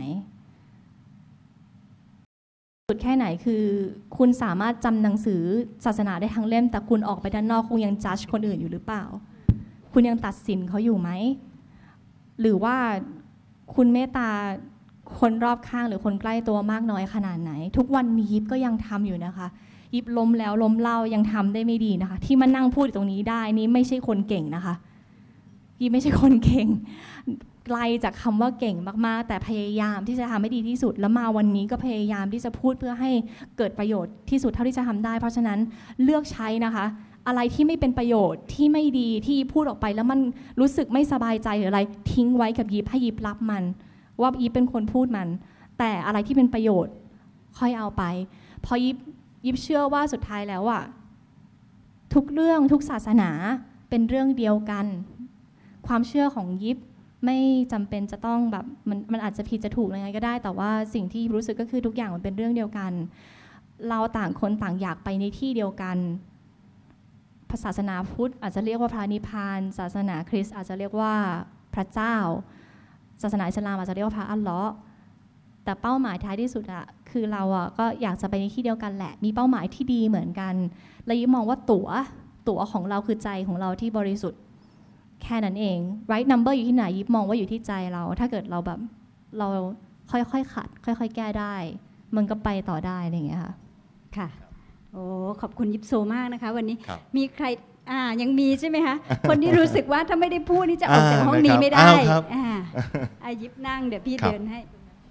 สุดแค่ไหนคือคุณสามารถจำหนังสือศาสนาได้ทั้งเล่มแต่คุณออกไปด้านนอกคุณยังจัดคนอื่นอยู่หรือเปล่าคุณยังตัดสินเขาอยู่ไหมหรือว่าคุณเมตตาคนรอบข้างหรือคนใกล้ตัวมากน้อยขนาดไหนทุกวันนี้ยิบก็ยังทำอยู่นะคะยิบล้มแล้วล้มเล่ายังทำได้ไม่ดีนะคะที่มานั่งพูดตรงนี้ได้นี่ไม่ใช่คนเก่งนะคะยิบไม่ใช่คนเก่งไกลจากคำว่าเก่งมากๆแต่พยายามที่จะทำให้ดีที่สุดแล้วมาวันนี้ก็พยายามที่จะพูดเพื่อให้เกิดประโยชน์ที่สุดเท่าที่จะทำได้เพราะฉะนั้นเลือกใช้นะคะอะไรที่ไม่เป็นประโยชน์ที่ไม่ดีที่พูดออกไปแล้วมันรู้สึกไม่สบายใจหรืออะไรทิ้งไว้กับยิบให้ยิบรับมันว่ายิบเป็นคนพูดมันแต่อะไรที่เป็นประโยชน์ค่อยเอาไปเพราะยิบเชื่อว่าสุดท้ายแล้วอะทุกเรื่องทุกศาสนาเป็นเรื่องเดียวกันความเชื่อของยิบไม่จำเป็นจะต้องแบบมันอาจจะผิดจะถูกยังไงก็ได้แต่ว่าสิ่งที่รู้สึกก็คือทุกอย่างมันเป็นเรื่องเดียวกันเราต่างคนต่างอยากไปในที่เดียวกันศาสนาพุทธอาจจะเรียกว่าพระนิพพานศาสนาคริสต์อาจจะเรียกว่าพระเจ้าศาสนาอิสลามอาจจะเรียกว่าพระอัลเลาะห์แต่เป้าหมายท้ายที่สุดอะคือเราอะก็อยากจะไปในที่เดียวกันแหละมีเป้าหมายที่ดีเหมือนกันและยิบมองว่าตั๋วของเราคือใจของเราที่บริสุทธิ์แค่นั้นเอง right number อยู่ที่ไหนยิบมองว่าอยู่ที่ใจเราถ้าเกิดเราแบบเราค่อยๆขัดค่อยๆแก้ได้มันก็ไปต่อได้อะไรอย่างเงี้ยค่ะค่ะโอ้ขอบคุณยิปโซมากนะคะวันนี้มีใครยังมีใช่ไหมคะคนที่รู้สึกว่าถ้าไม่ได้พูดนี่จะออกจากห้องนี้ไม่ได้ยิปนั่งเดี๋ยวพี่เดินให้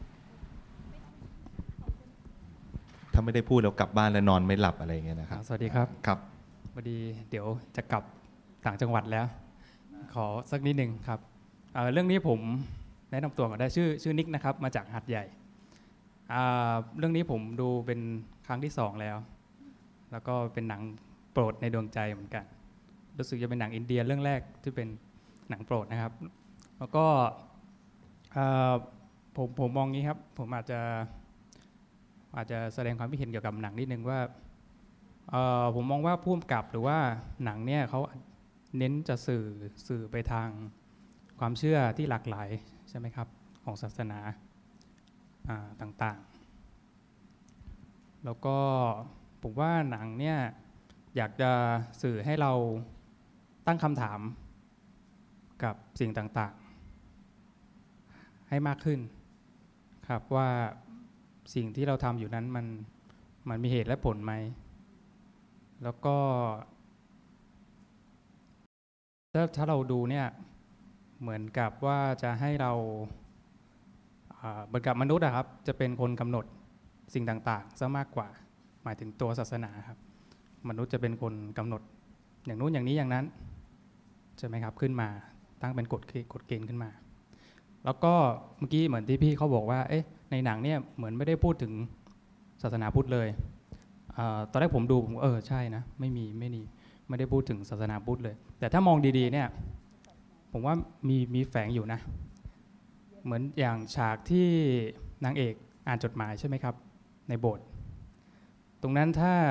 ถ้าไม่ได้พูดแล้วกลับบ้านแล้วนอนไม่หลับอะไรอย่างเงี้ยนะครับสวัสดีครับครับพอดีเดี๋ยวจะกลับต่างจังหวัดแล้วขอสักนิดนึงครับเรื่องนี้ผมแนะนำตัวก่อนได้ชื่อนิกนะครับมาจากหาดใหญ่เรื่องนี้ผมดูเป็นครั้งที่2แล้วแล้วก็เป็นหนังโปรดในดวงใจเหมือนกันรู้สึกจะเป็นหนังอินเดียเรื่องแรกที่เป็นหนังโปรดนะครับแล้วก็ผมมองงี้ครับผมอาจจะแสดงความคิดเห็นเกี่ยวกับหนังนิดนึงว่าผมมองว่าผู้กำกับหรือว่าหนังเนี่ยเขาเน้นจะสื่อไปทางความเชื่อที่หลากหลายใช่ไหมครับของศาสนาต่างๆแล้วก็ผมว่าหนังเนี่ยอยากจะสื่อให้เราตั้งคำถามกับสิ่งต่างๆให้มากขึ้นครับว่าสิ่งที่เราทำอยู่นั้นมันมีเหตุและผลไหมแล้วก็ถ้าเราดูเนี่ยเหมือนกับว่าจะให้เราเหมือนกับมนุษย์ครับจะเป็นคนกำหนดสิ่งต่างๆซะมากกว่าหมายถึงตัวศาสนาครับมนุษย์จะเป็นคนกำหนดอย่างนู้นอย่างนี้อย่างนั้นใช่ไหมครับขึ้นมาตั้งเป็นกฎเกณฑ์ขึ้นมาแล้วก็เมื่อกี้เหมือนที่พี่เขาบอกว่าในหนังเนี่ยเหมือนไม่ได้พูดถึงศาสนาพุทธเลยตอนแรกผมดูผมใช่นะไม่ได้พูดถึงศาสนาพุทธเลยแต่ถ้ามองดีๆเนี่ยผมว่ามีแฝงอยู่นะเหมือนอย่างฉากที่นางเอกอ่านจดหมายใช่ไหมครับในโบสถ์ตรงนั้นถ้า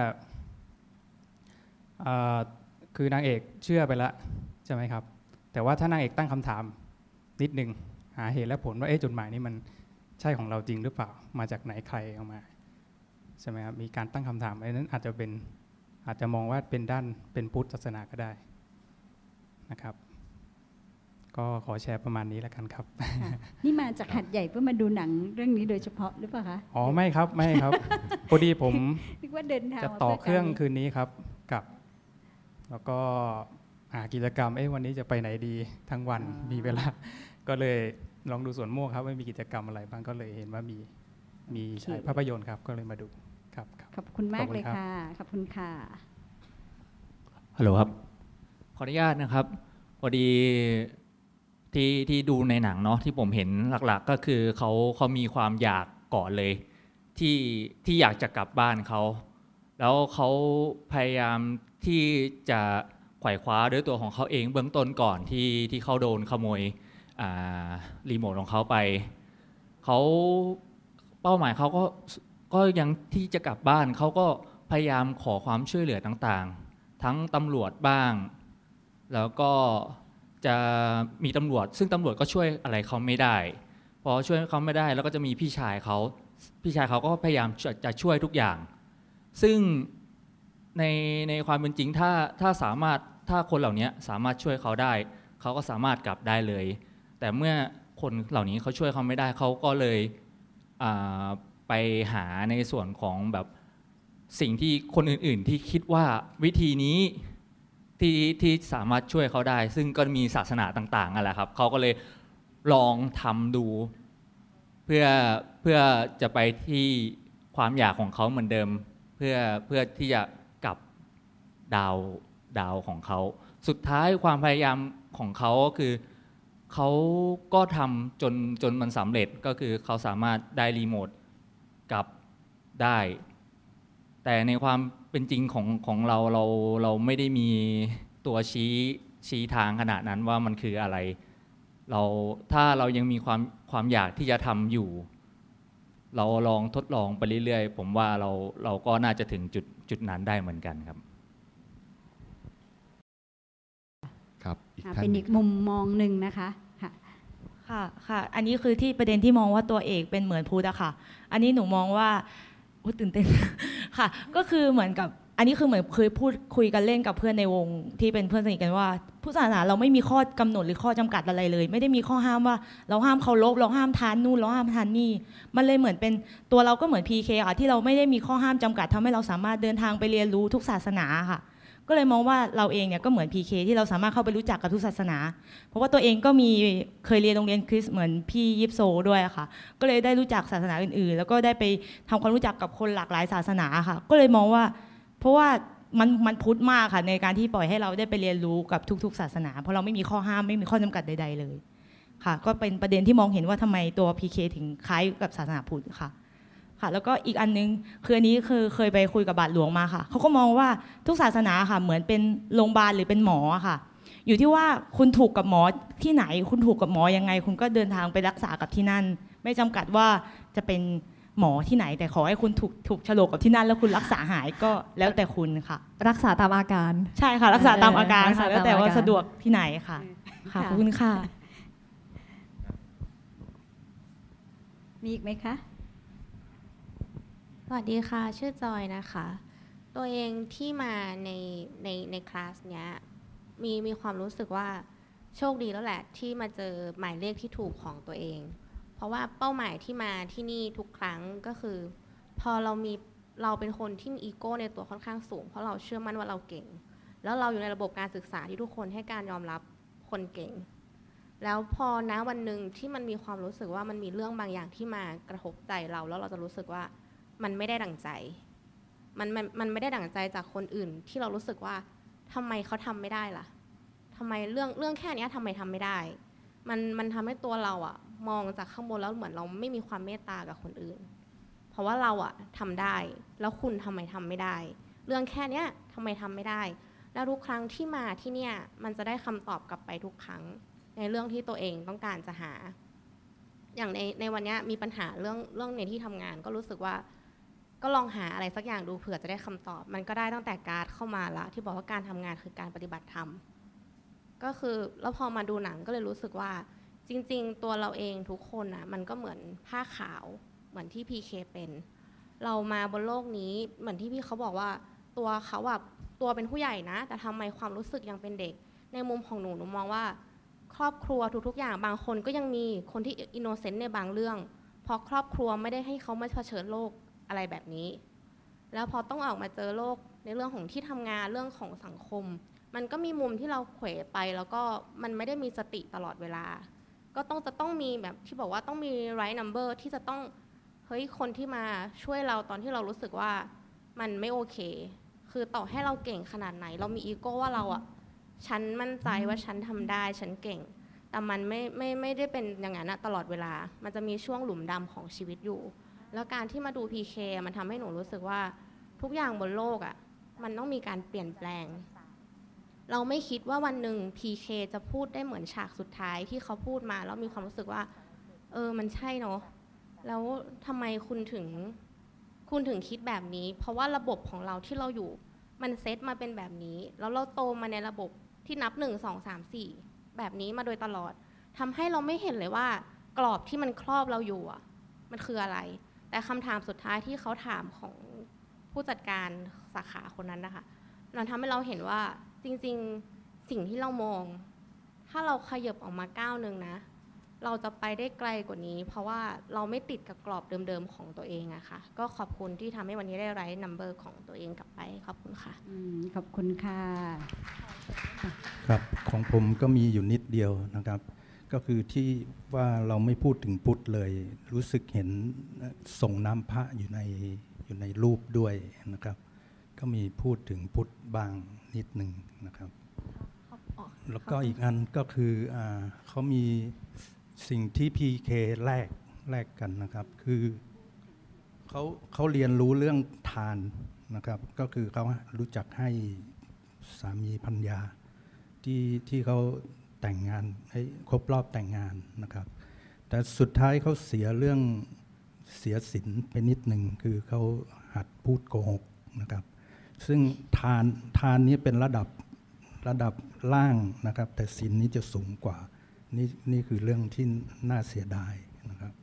คือนางเอกเชื่อไปแล้วใช่ไหมครับแต่ว่าถ้านางเอกตั้งคำถามนิดนึงหาเหตุและผลว่าจดหมายนี้มันใช่ของเราจริงหรือเปล่ามาจากไหนใครเอามาใช่ไหมครับมีการตั้งคำถามนั้นอาจจะมองว่าเป็นด้านเป็นพุทธศาสนาก็ได้นะครับก็ขอแชร์ประมาณนี้แล้วกันครับนี่มาจากหัดใหญ่เพื่อมาดูหนังเรื่องนี้โดยเฉพาะหรือเปล่าคะอ๋อไม่ครับพอดีผมนึกว่าเดินทางจะต่อเครื่องคืนนี้ครับกับแล้วก็หากิจกรรมวันนี้จะไปไหนดีทั้งวันมีเวลาก็เลยลองดูสวนโมกครับว่ามีกิจกรรมอะไรบ้างก็เลยเห็นว่ามีฉายภาพยนตร์ครับก็เลยมาดูครับขอบคุณมากเลยค่ะขอบคุณค่ะฮัลโหลครับขออนุญาตนะครับพอดีที่ดูในหนังเนาะที่ผมเห็นหลักๆก็คือเขามีความอยากก่อนเลยที่อยากจะกลับบ้านเขาแล้วเขาพยายามที่จะไขว่คว้าด้วยตัวของเขาเองเบื้องต้นก่อนที่เขาโดนขโมยรีโมทของเขาไปเขาเป้าหมายเขาก็ยังที่จะกลับบ้านเขาก็พยายามขอความช่วยเหลือต่างๆทั้งตำรวจบ้างแล้วก็จะมีตำรวจซึ่งตำรวจก็ช่วยอะไรเขาไม่ได้พอช่วยเขาไม่ได้แล้วก็จะมีพี่ชายเขาก็พยายามจะช่วยทุกอย่างซึ่งในความเป็นจริงถ้าคนเหล่านี้สามารถช่วยเขาได้เขาก็สามารถกลับได้เลยแต่เมื่อคนเหล่านี้เขาช่วยเขาไม่ได้เขาก็เลยไปหาในส่วนของแบบสิ่งที่คนอื่นๆที่คิดว่าวิธีนี้ที่สามารถช่วยเขาได้ซึ่งก็มีศาสนาต่างๆอะไรครับเขาก็เลยลองทำดูเพื่อจะไปที่ความอยากของเขาเหมือนเดิมเพื่อที่จะกลับดาวของเขาสุดท้ายความพยายามของเขาก็คือเขาก็ทำจนมันสำเร็จก็คือเขาสามารถได้รีโมทกลับได้แต่ในความเป็นจริงของเราไม่ได้มีตัวชี้ทางขนาดนั้นว่ามันคืออะไรถ้าเรายังมีความอยากที่จะทำอยู่เราลองทดลองไปเรื่อยๆผมว่าเราก็น่าจะถึงจุดนั้นได้เหมือนกันครับครับเป็นอีกมุมมองหนึ่งนะคะค่ะอันนี้คือที่ประเด็นที่มองว่าตัวเอกเป็นเหมือนพุทธอะค่ะอันนี้หนูมองว่าตื่นเต้นค่ะก็คือเหมือนกับอันนี้คือเหมือนเคยพูดคุยกันเล่นกับเพื่อนในวงที่เป็นเพื่อนสนิทกันว่าพุทธศาสนาเราไม่มีข้อกำหนดหรือข้อจำกัดอะไรเลยไม่ได้มีข้อห้ามว่าเราห้ามเคารพเราห้ามทานนู่นเราห้ามทานนี่มันเลยเหมือนเป็นตัวเราก็เหมือน PK ค่ะที่เราไม่ได้มีข้อห้ามจำกัดทำให้เราสามารถเดินทางไปเรียนรู้ทุกศาสนาค่ะก็เลยมองว่าเราเองเนี่ยก็เหมือน PK ที่เราสามารถเข้าไปรู้จักกับทุกศาสนาเพราะว่าตัวเองก็เคยเรียนโรงเรียนคริสต์เหมือนพี่ยิปโซด้วยค่ะก็เลยได้รู้จักศาสนาอื่นๆแล้วก็ได้ไปทำความรู้จักกับคนหลากหลายศาสนาค่ะก็เลยมองว่าเพราะว่ามันพุทธมากค่ะในการที่ปล่อยให้เราได้ไปเรียนรู้กับทุกๆศาสนาเพราะเราไม่มีข้อห้ามไม่มีข้อจำกัดใดๆเลยค่ะก็เป็นประเด็นที่มองเห็นว่าทำไมตัว PK ถึงคล้ายกับศาสนาพุทธค่ะค่ะแล้วก็อีกอันนึงคืออันนี้คือเคยไปคุยกับบาทหลวงมาค่ะเขาก็มองว่าทุกศาสนาค่ะเหมือนเป็นโรงพยาบาลหรือเป็นหมอค่ะอยู่ที่ว่าคุณถูกกับหมอที่ไหนคุณถูกกับหมอยังไงคุณก็เดินทางไปรักษากับที่นั่นไม่จำกัดว่าจะเป็นหมอที่ไหนแต่ขอให้คุณถูกโฉลกกับที่นั่นแล้วคุณรักษาหายก็แล้วแต่คุณค่ะรักษาตามอาการใช่ค่ะรักษาตามอาการค่ะแล้วแต่ว่าสะดวกที่ไหนค่ะค่ะขอบคุณค่ะมีอีกไหมคะสวัสดีค่ะชื่อจอยนะคะตัวเองที่มาในคลาสเนี้ยมีความรู้สึกว่าโชคดีแล้วแหละที่มาเจอหมายเลขที่ถูกของตัวเองเพราะว่าเป้าหมายที่มาที่นี่ทุกครั้งก็คือพอเราเป็นคนที่มีอีโก้ในตัวค่อนข้างสูงเพราะเราเชื่อมั่นว่าเราเก่งแล้วเราอยู่ในระบบการศึกษาที่ทุกคนให้การยอมรับคนเก่งแล้วพอณวันหนึ่งที่มันมีความรู้สึกว่ามันมีเรื่องบางอย่างที่มากระทบใจเราแล้วเราจะรู้สึกว่ามันไม่ได้ดั่งใจมันไม่ได้ดั่งใจจากคนอื่นที่เรารู้สึกว่าทำไมเขาทำไม่ได้ล่ะทำไมเรื่องแค่นี้ทำไมทำไม่ได้มันทำให้ตัวเราอะมองจากข้างบนแล้วเหมือนเราไม่มีความเมตตากับคนอื่นเพราะว่าเราอะทำได้แล้วคุณทำไมทำไม่ได้เรื่องแค่นี้ทำไมทำไม่ได้แล้วทุกครั้งที่มาที่เนี่ยมันจะได้คำตอบกลับไปทุกครั้งในเรื่องที่ตัวเองต้องการจะหาอย่างในวันนี้มีปัญหาเรื่องในที่ทำงานก็รู้สึกว่าก็ลองหาอะไรสักอย่างดูเผื่อจะได้คำตอบมันก็ได้ตั้งแต่การ์ดเข้ามาละที่บอกว่าการทำงานคือการปฏิบัติธรรมก็คือแล้วพอมาดูหนังก็เลยรู้สึกว่าจริงๆตัวเราเองทุกคนนะมันก็เหมือนผ้าขาวเหมือนที่PKเป็นเรามาบนโลกนี้เหมือนที่พี่เขาบอกว่าตัวเขาแบบตัวเป็นผู้ใหญ่นะแต่ทำไมความรู้สึกยังเป็นเด็กในมุมของหนูมองว่าครอบครัวทุกๆอย่างบางคนก็ยังมีคนที่อินโนเซนต์ในบางเรื่องเพราะครอบครัวไม่ได้ให้เขามาเผชิญโลกอะไรแบบนี้แล้วพอต้องออกมาเจอโลกในเรื่องของที่ทำงานเรื่องของสังคมมันก็มีมุมที่เราเขวไปแล้วก็มันไม่ได้มีสติตลอดเวลาก็จะต้องมีแบบที่บอกว่าต้องมี right number ที่จะต้องเฮ้ยคนที่มาช่วยเราตอนที่เรารู้สึกว่ามันไม่โอเคคือต่อให้เราเก่งขนาดไหนเรามีอีโก้ว่าเราอะฉันมั่นใจว่าฉันทำได้ฉันเก่งแต่มันไม่ได้เป็นอย่างนั้นตลอดเวลามันจะมีช่วงหลุมดำของชีวิตอยู่แล้วการที่มาดู PK มันทำให้หนูรู้สึกว่าทุกอย่างบนโลกอะมันต้องมีการเปลี่ยนแปลงเราไม่คิดว่าวันหนึ่ง PK จะพูดได้เหมือนฉากสุดท้ายที่เขาพูดมาแล้วมีความรู้สึกว่ามันใช่เนาะแล้วทำไมคุณถึงคิดแบบนี้เพราะว่าระบบของเราที่เราอยู่มันเซตมาเป็นแบบนี้แล้วเราโตมาในระบบที่นับ1 2 3 4แบบนี้มาโดยตลอดทำให้เราไม่เห็นเลยว่ากรอบที่มันครอบเราอยู่อะมันคืออะไรแต่คำถามสุดท้ายที่เขาถามของผู้จัดการสาขาคนนั้นนะคะเราทำให้เราเห็นว่าจริงๆสิ่งที่เรามองถ้าเราขยับออกมาก้าวนึงนะเราจะไปได้ไกลกว่านี้เพราะว่าเราไม่ติดกับกรอบเดิมๆของตัวเองอะค่ะก็ขอบคุณที่ทำให้วันนี้ได้ไร้นัมเบอร์ของตัวเองกลับไปขอบคุณค่ะขอบคุณค่ะครับของผมก็มีอยู่นิดเดียวนะครับก็คือที่ว่าเราไม่พูดถึงพุทธเลยรู้สึกเห็นส่งน้ำพระอยู่ในรูปด้วยนะครับก็มีพูดถึงพุทธบ้างนิดหนึ่งนะครับแล้วก็อีกอันก็คือเขามีสิ่งที่ PK แลกกันนะครับคือเขาเรียนรู้เรื่องทานนะครับก็คือเขารู้จักให้สามีภรรยาที่เขาแต่งงานให้ครบรอบแต่งงานนะครับแต่สุดท้ายเขาเสียศีลไปนิดหนึ่งคือเขาหัดพูดโกหกนะครับซึ่งทานนี้เป็นระดับล่างนะครับแต่ศีลนี้จะสูงกว่านี่คือเรื่องที่น่าเสียดายนะครับ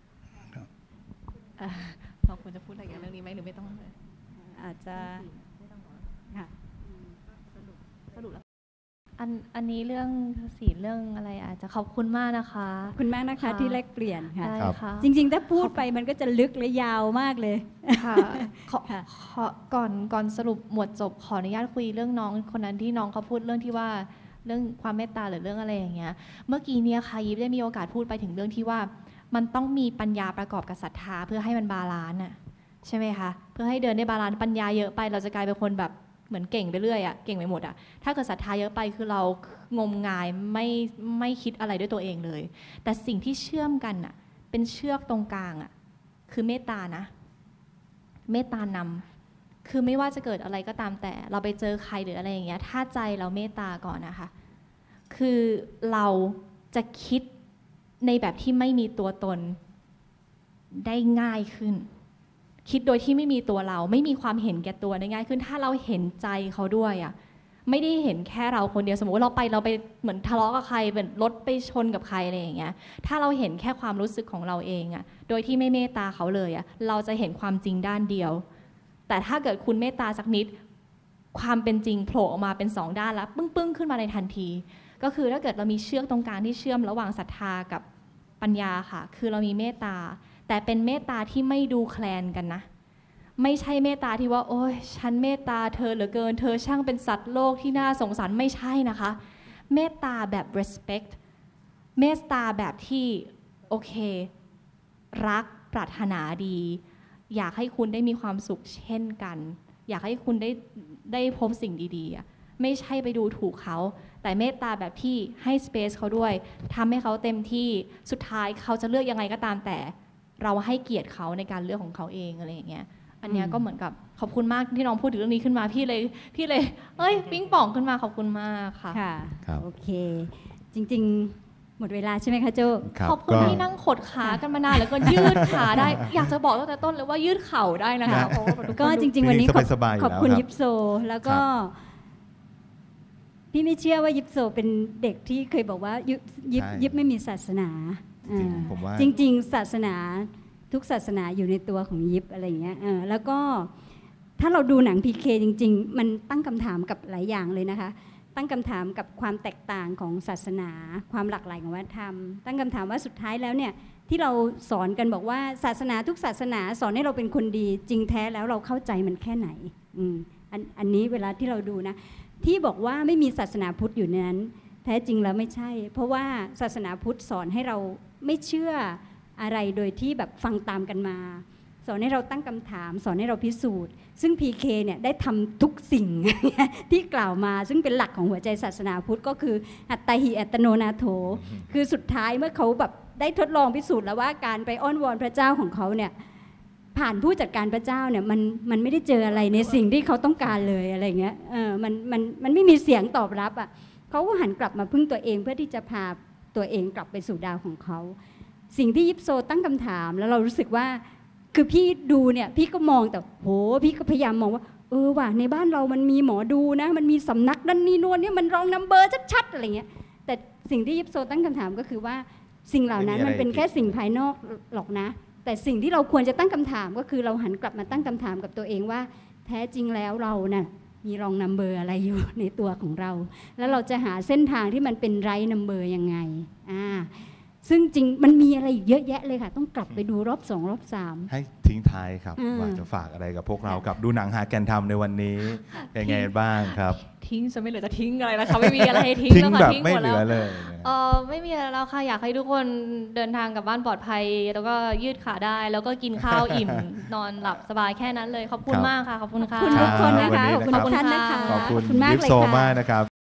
เราควรจะพูดอะไรกันเรื่องนี้ไหมหรือไม่ต้องเลยอาจจะค่ะสรุปแล้วอันนี้เรื่องศีลเรื่องอะไรอาจจะขอบคุณมากนะคะขอบคุณมากนะคะที่แลกเปลี่ยนค่ะจริงๆถ้าพูดไปมันก็จะลึกและยาวมากเลยค่ะก่อนสรุปหมวดจบขออนุญาตคุยเรื่องน้องคนนั้นที่น้องเขาพูดเรื่องที่ว่าเรื่องความเมตตาหรือเรื่องอะไรอย่างเงี้ยเมื่อกี้เนี่ยค่ะยิปได้มีโอกาสพูดไปถึงเรื่องที่ว่ามันต้องมีปัญญาประกอบกับศรัทธาเพื่อให้มันบาลานซ์ใช่ไหมคะเพื่อให้เดินได้บาลานซ์ปัญญาเยอะไปเราจะกลายเป็นคนแบบเหมือนเก่งไปเรื่อยเก่งไปหมดถ้าเกิดศรัทธาเยอะไปคือเรางมงายไม่คิดอะไรด้วยตัวเองเลยแต่สิ่งที่เชื่อมกันเป็นเชือกตรงกลางคือเมตตานะเมตตานำคือไม่ว่าจะเกิดอะไรก็ตามแต่เราไปเจอใครหรืออะไรอย่างเงี้ยถ้าใจเราเมตตาก่อนนะคะคือเราจะคิดในแบบที่ไม่มีตัวตนได้ง่ายขึ้นคิดโดยที่ไม่มีตัวเราไม่มีความเห็นแก่ตัวได้ง่ายขึ้นถ้าเราเห็นใจเขาด้วยอ่ะไม่ได้เห็นแค่เราคนเดียวสมมติว่าเราไปเหมือนทะเลาะกับใครเป็นรถไปชนกับใครอะไรอย่างเงี้ยถ้าเราเห็นแค่ความรู้สึกของเราเองอ่ะโดยที่ไม่เมตตาเขาเลยอ่ะเราจะเห็นความจริงด้านเดียวแต่ถ้าเกิดคุณเมตตาสักนิดความเป็นจริงโผล่ออกมาเป็น2ด้านแล้วปึ้งขึ้นมาในทันทีก็คือถ้าเกิดเรามีเชือกตรงกลางที่เชื่อมระหว่างศรัทธากับปัญญาค่ะคือเรามีเมตตาแต่เป็นเมตตาที่ไม่ดูแคลนกันนะไม่ใช่เมตตาที่ว่าโอ๊ยฉันเมตตาเธอเหลือเกินเธอช่างเป็นสัตว์โลกที่น่าสงสารไม่ใช่นะคะเมตตาแบบ respect เมตตาแบบที่โอเครักปรารถนาดีอยากให้คุณได้มีความสุขเช่นกันอยากให้คุณได้พบสิ่งดีๆไม่ใช่ไปดูถูกเขาแต่เมตตาแบบที่ให้ space เขาด้วยทำให้เขาเต็มที่สุดท้ายเขาจะเลือกยังไงก็ตามแต่เราให้เกียรติเขาในการเลือกของเขาเองอะไรอย่างเงี้ยอันเนี้ยก็เหมือนกับขอบคุณมากที่น้องพูดถึงเรื่องนี้ขึ้นมาพี่เลยปิ้งป่องขึ้นมาขอบคุณมากค่ะค่ะโอเคจริงๆหมดเวลาใช่ไหมคะโจ้ขอบคุณที่นั่งขดขากันมานานแล้วก็ยืดขาได้อยากจะบอกตั้งแต่ต้นเลยว่ายืดเข่าได้นะคะก็จริงๆวันนี้ขอบคุณยิปโซแล้วก็พี่ไม่เชื่อว่ายิปโซเป็นเด็กที่เคยบอกว่ายิปไม่มีศาสนาจริงๆศาสนาทุกศาสนาอยู่ในตัวของยิปอะไรอย่างเงี้ยแล้วก็ถ้าเราดูหนัง PK จริงๆมันตั้งคำถามกับหลายอย่างเลยนะคะตั้งคำถามกับความแตกต่างของศาสนาความหลากหลายของวัฒนธรรมตั้งคำถามว่าสุดท้ายแล้วเนี่ยที่เราสอนกันบอกว่าศาสนาทุกศาสนาสอนให้เราเป็นคนดีจริงแท้แล้วเราเข้าใจมันแค่ไหนอันนี้เวลาที่เราดูนะที่บอกว่าไม่มีศาสนาพุทธอยู่ในนั้นแท้จริงแล้วไม่ใช่เพราะว่าศาสนาพุทธสอนให้เราไม่เชื่ออะไรโดยที่แบบฟังตามกันมาสอนให้เราตั้งคำถามสอนให้เราพิสูจน์ซึ่ง PK เนี่ยได้ทำทุกสิ่ง ที่กล่าวมาซึ่งเป็นหลักของหัวใจศาสนาพุทธก็คืออัตตาหิอัตโนนาโถคือสุดท้ายเมื่อเขาแบบได้ทดลองพิสูจน์แล้วว่าการไปอ้อนวอนพระเจ้าของเขาเนี่ยผ่านผู้จัดการพระเจ้าเนี่ยมันไม่ได้เจออะไรในสิ่งที่เขาต้องการเลยอะไรเงี้ยมันไม่มีเสียงตอบรับอ่ะเขาก็หันกลับมาพึ่งตัวเองเพื่อที่จะพาตัวเองกลับไปสู่ดาวของเขาสิ่งที่ยิปโซตั้งคำถามแล้วเรารู้สึกว่าคือพี่ดูเนี่ยพี่ก็มองแต่โหพี่ก็พยายามมองว่าว่ะในบ้านเรามันมีหมอดูนะมันมีสำนักดันนี่นวลเนี่ยมันรองนัมเบอร์ชัดๆอะไรเงี้ยแต่สิ่งที่ยิปโซตั้งคำถามก็คือว่าสิ่งเหล่านั้นมันเป็นแค่สิ่งภายนอกหรอกนะแต่สิ่งที่เราควรจะตั้งคำถามก็คือเราหันกลับมาตั้งคำถามกับตัวเองว่าแท้จริงแล้วเราน่ะมีรองนัมเบอร์อะไรอยู่ในตัวของเราแล้วเราจะหาเส้นทางที่มันเป็นไรท์นัมเบอร์ยังไงซึ่งจริงมันมีอะไรอีกเยอะแยะเลยค่ะต้องกลับไปดูรอบ2รอบ3 ให้ทิ้งท้ายครับว่าจะฝากอะไรกับพวกเรากับดูหนังหาแกนธรรมในวันนี้เป็นไงบ้างครับทิ้งจะไม่เหลือจะทิ้งอะไรแล้วค่ะไม่มีอะไรให้ทิ้งแล้วค่ะทิ้งหมดแล้วไม่มีอะไรแล้วค่ะอยากให้ทุกคนเดินทางกลับบ้านปลอดภัยแล้วก็ยืดขาได้แล้วก็กินข้าวอิ่มนอนหลับสบายแค่นั้นเลยขอบคุณมากค่ะขอบคุณค่ะขอบคุณทุกคนนะคะขอบคุณทุกท่านนะคะขอบคุณยิปโซมากนะครับ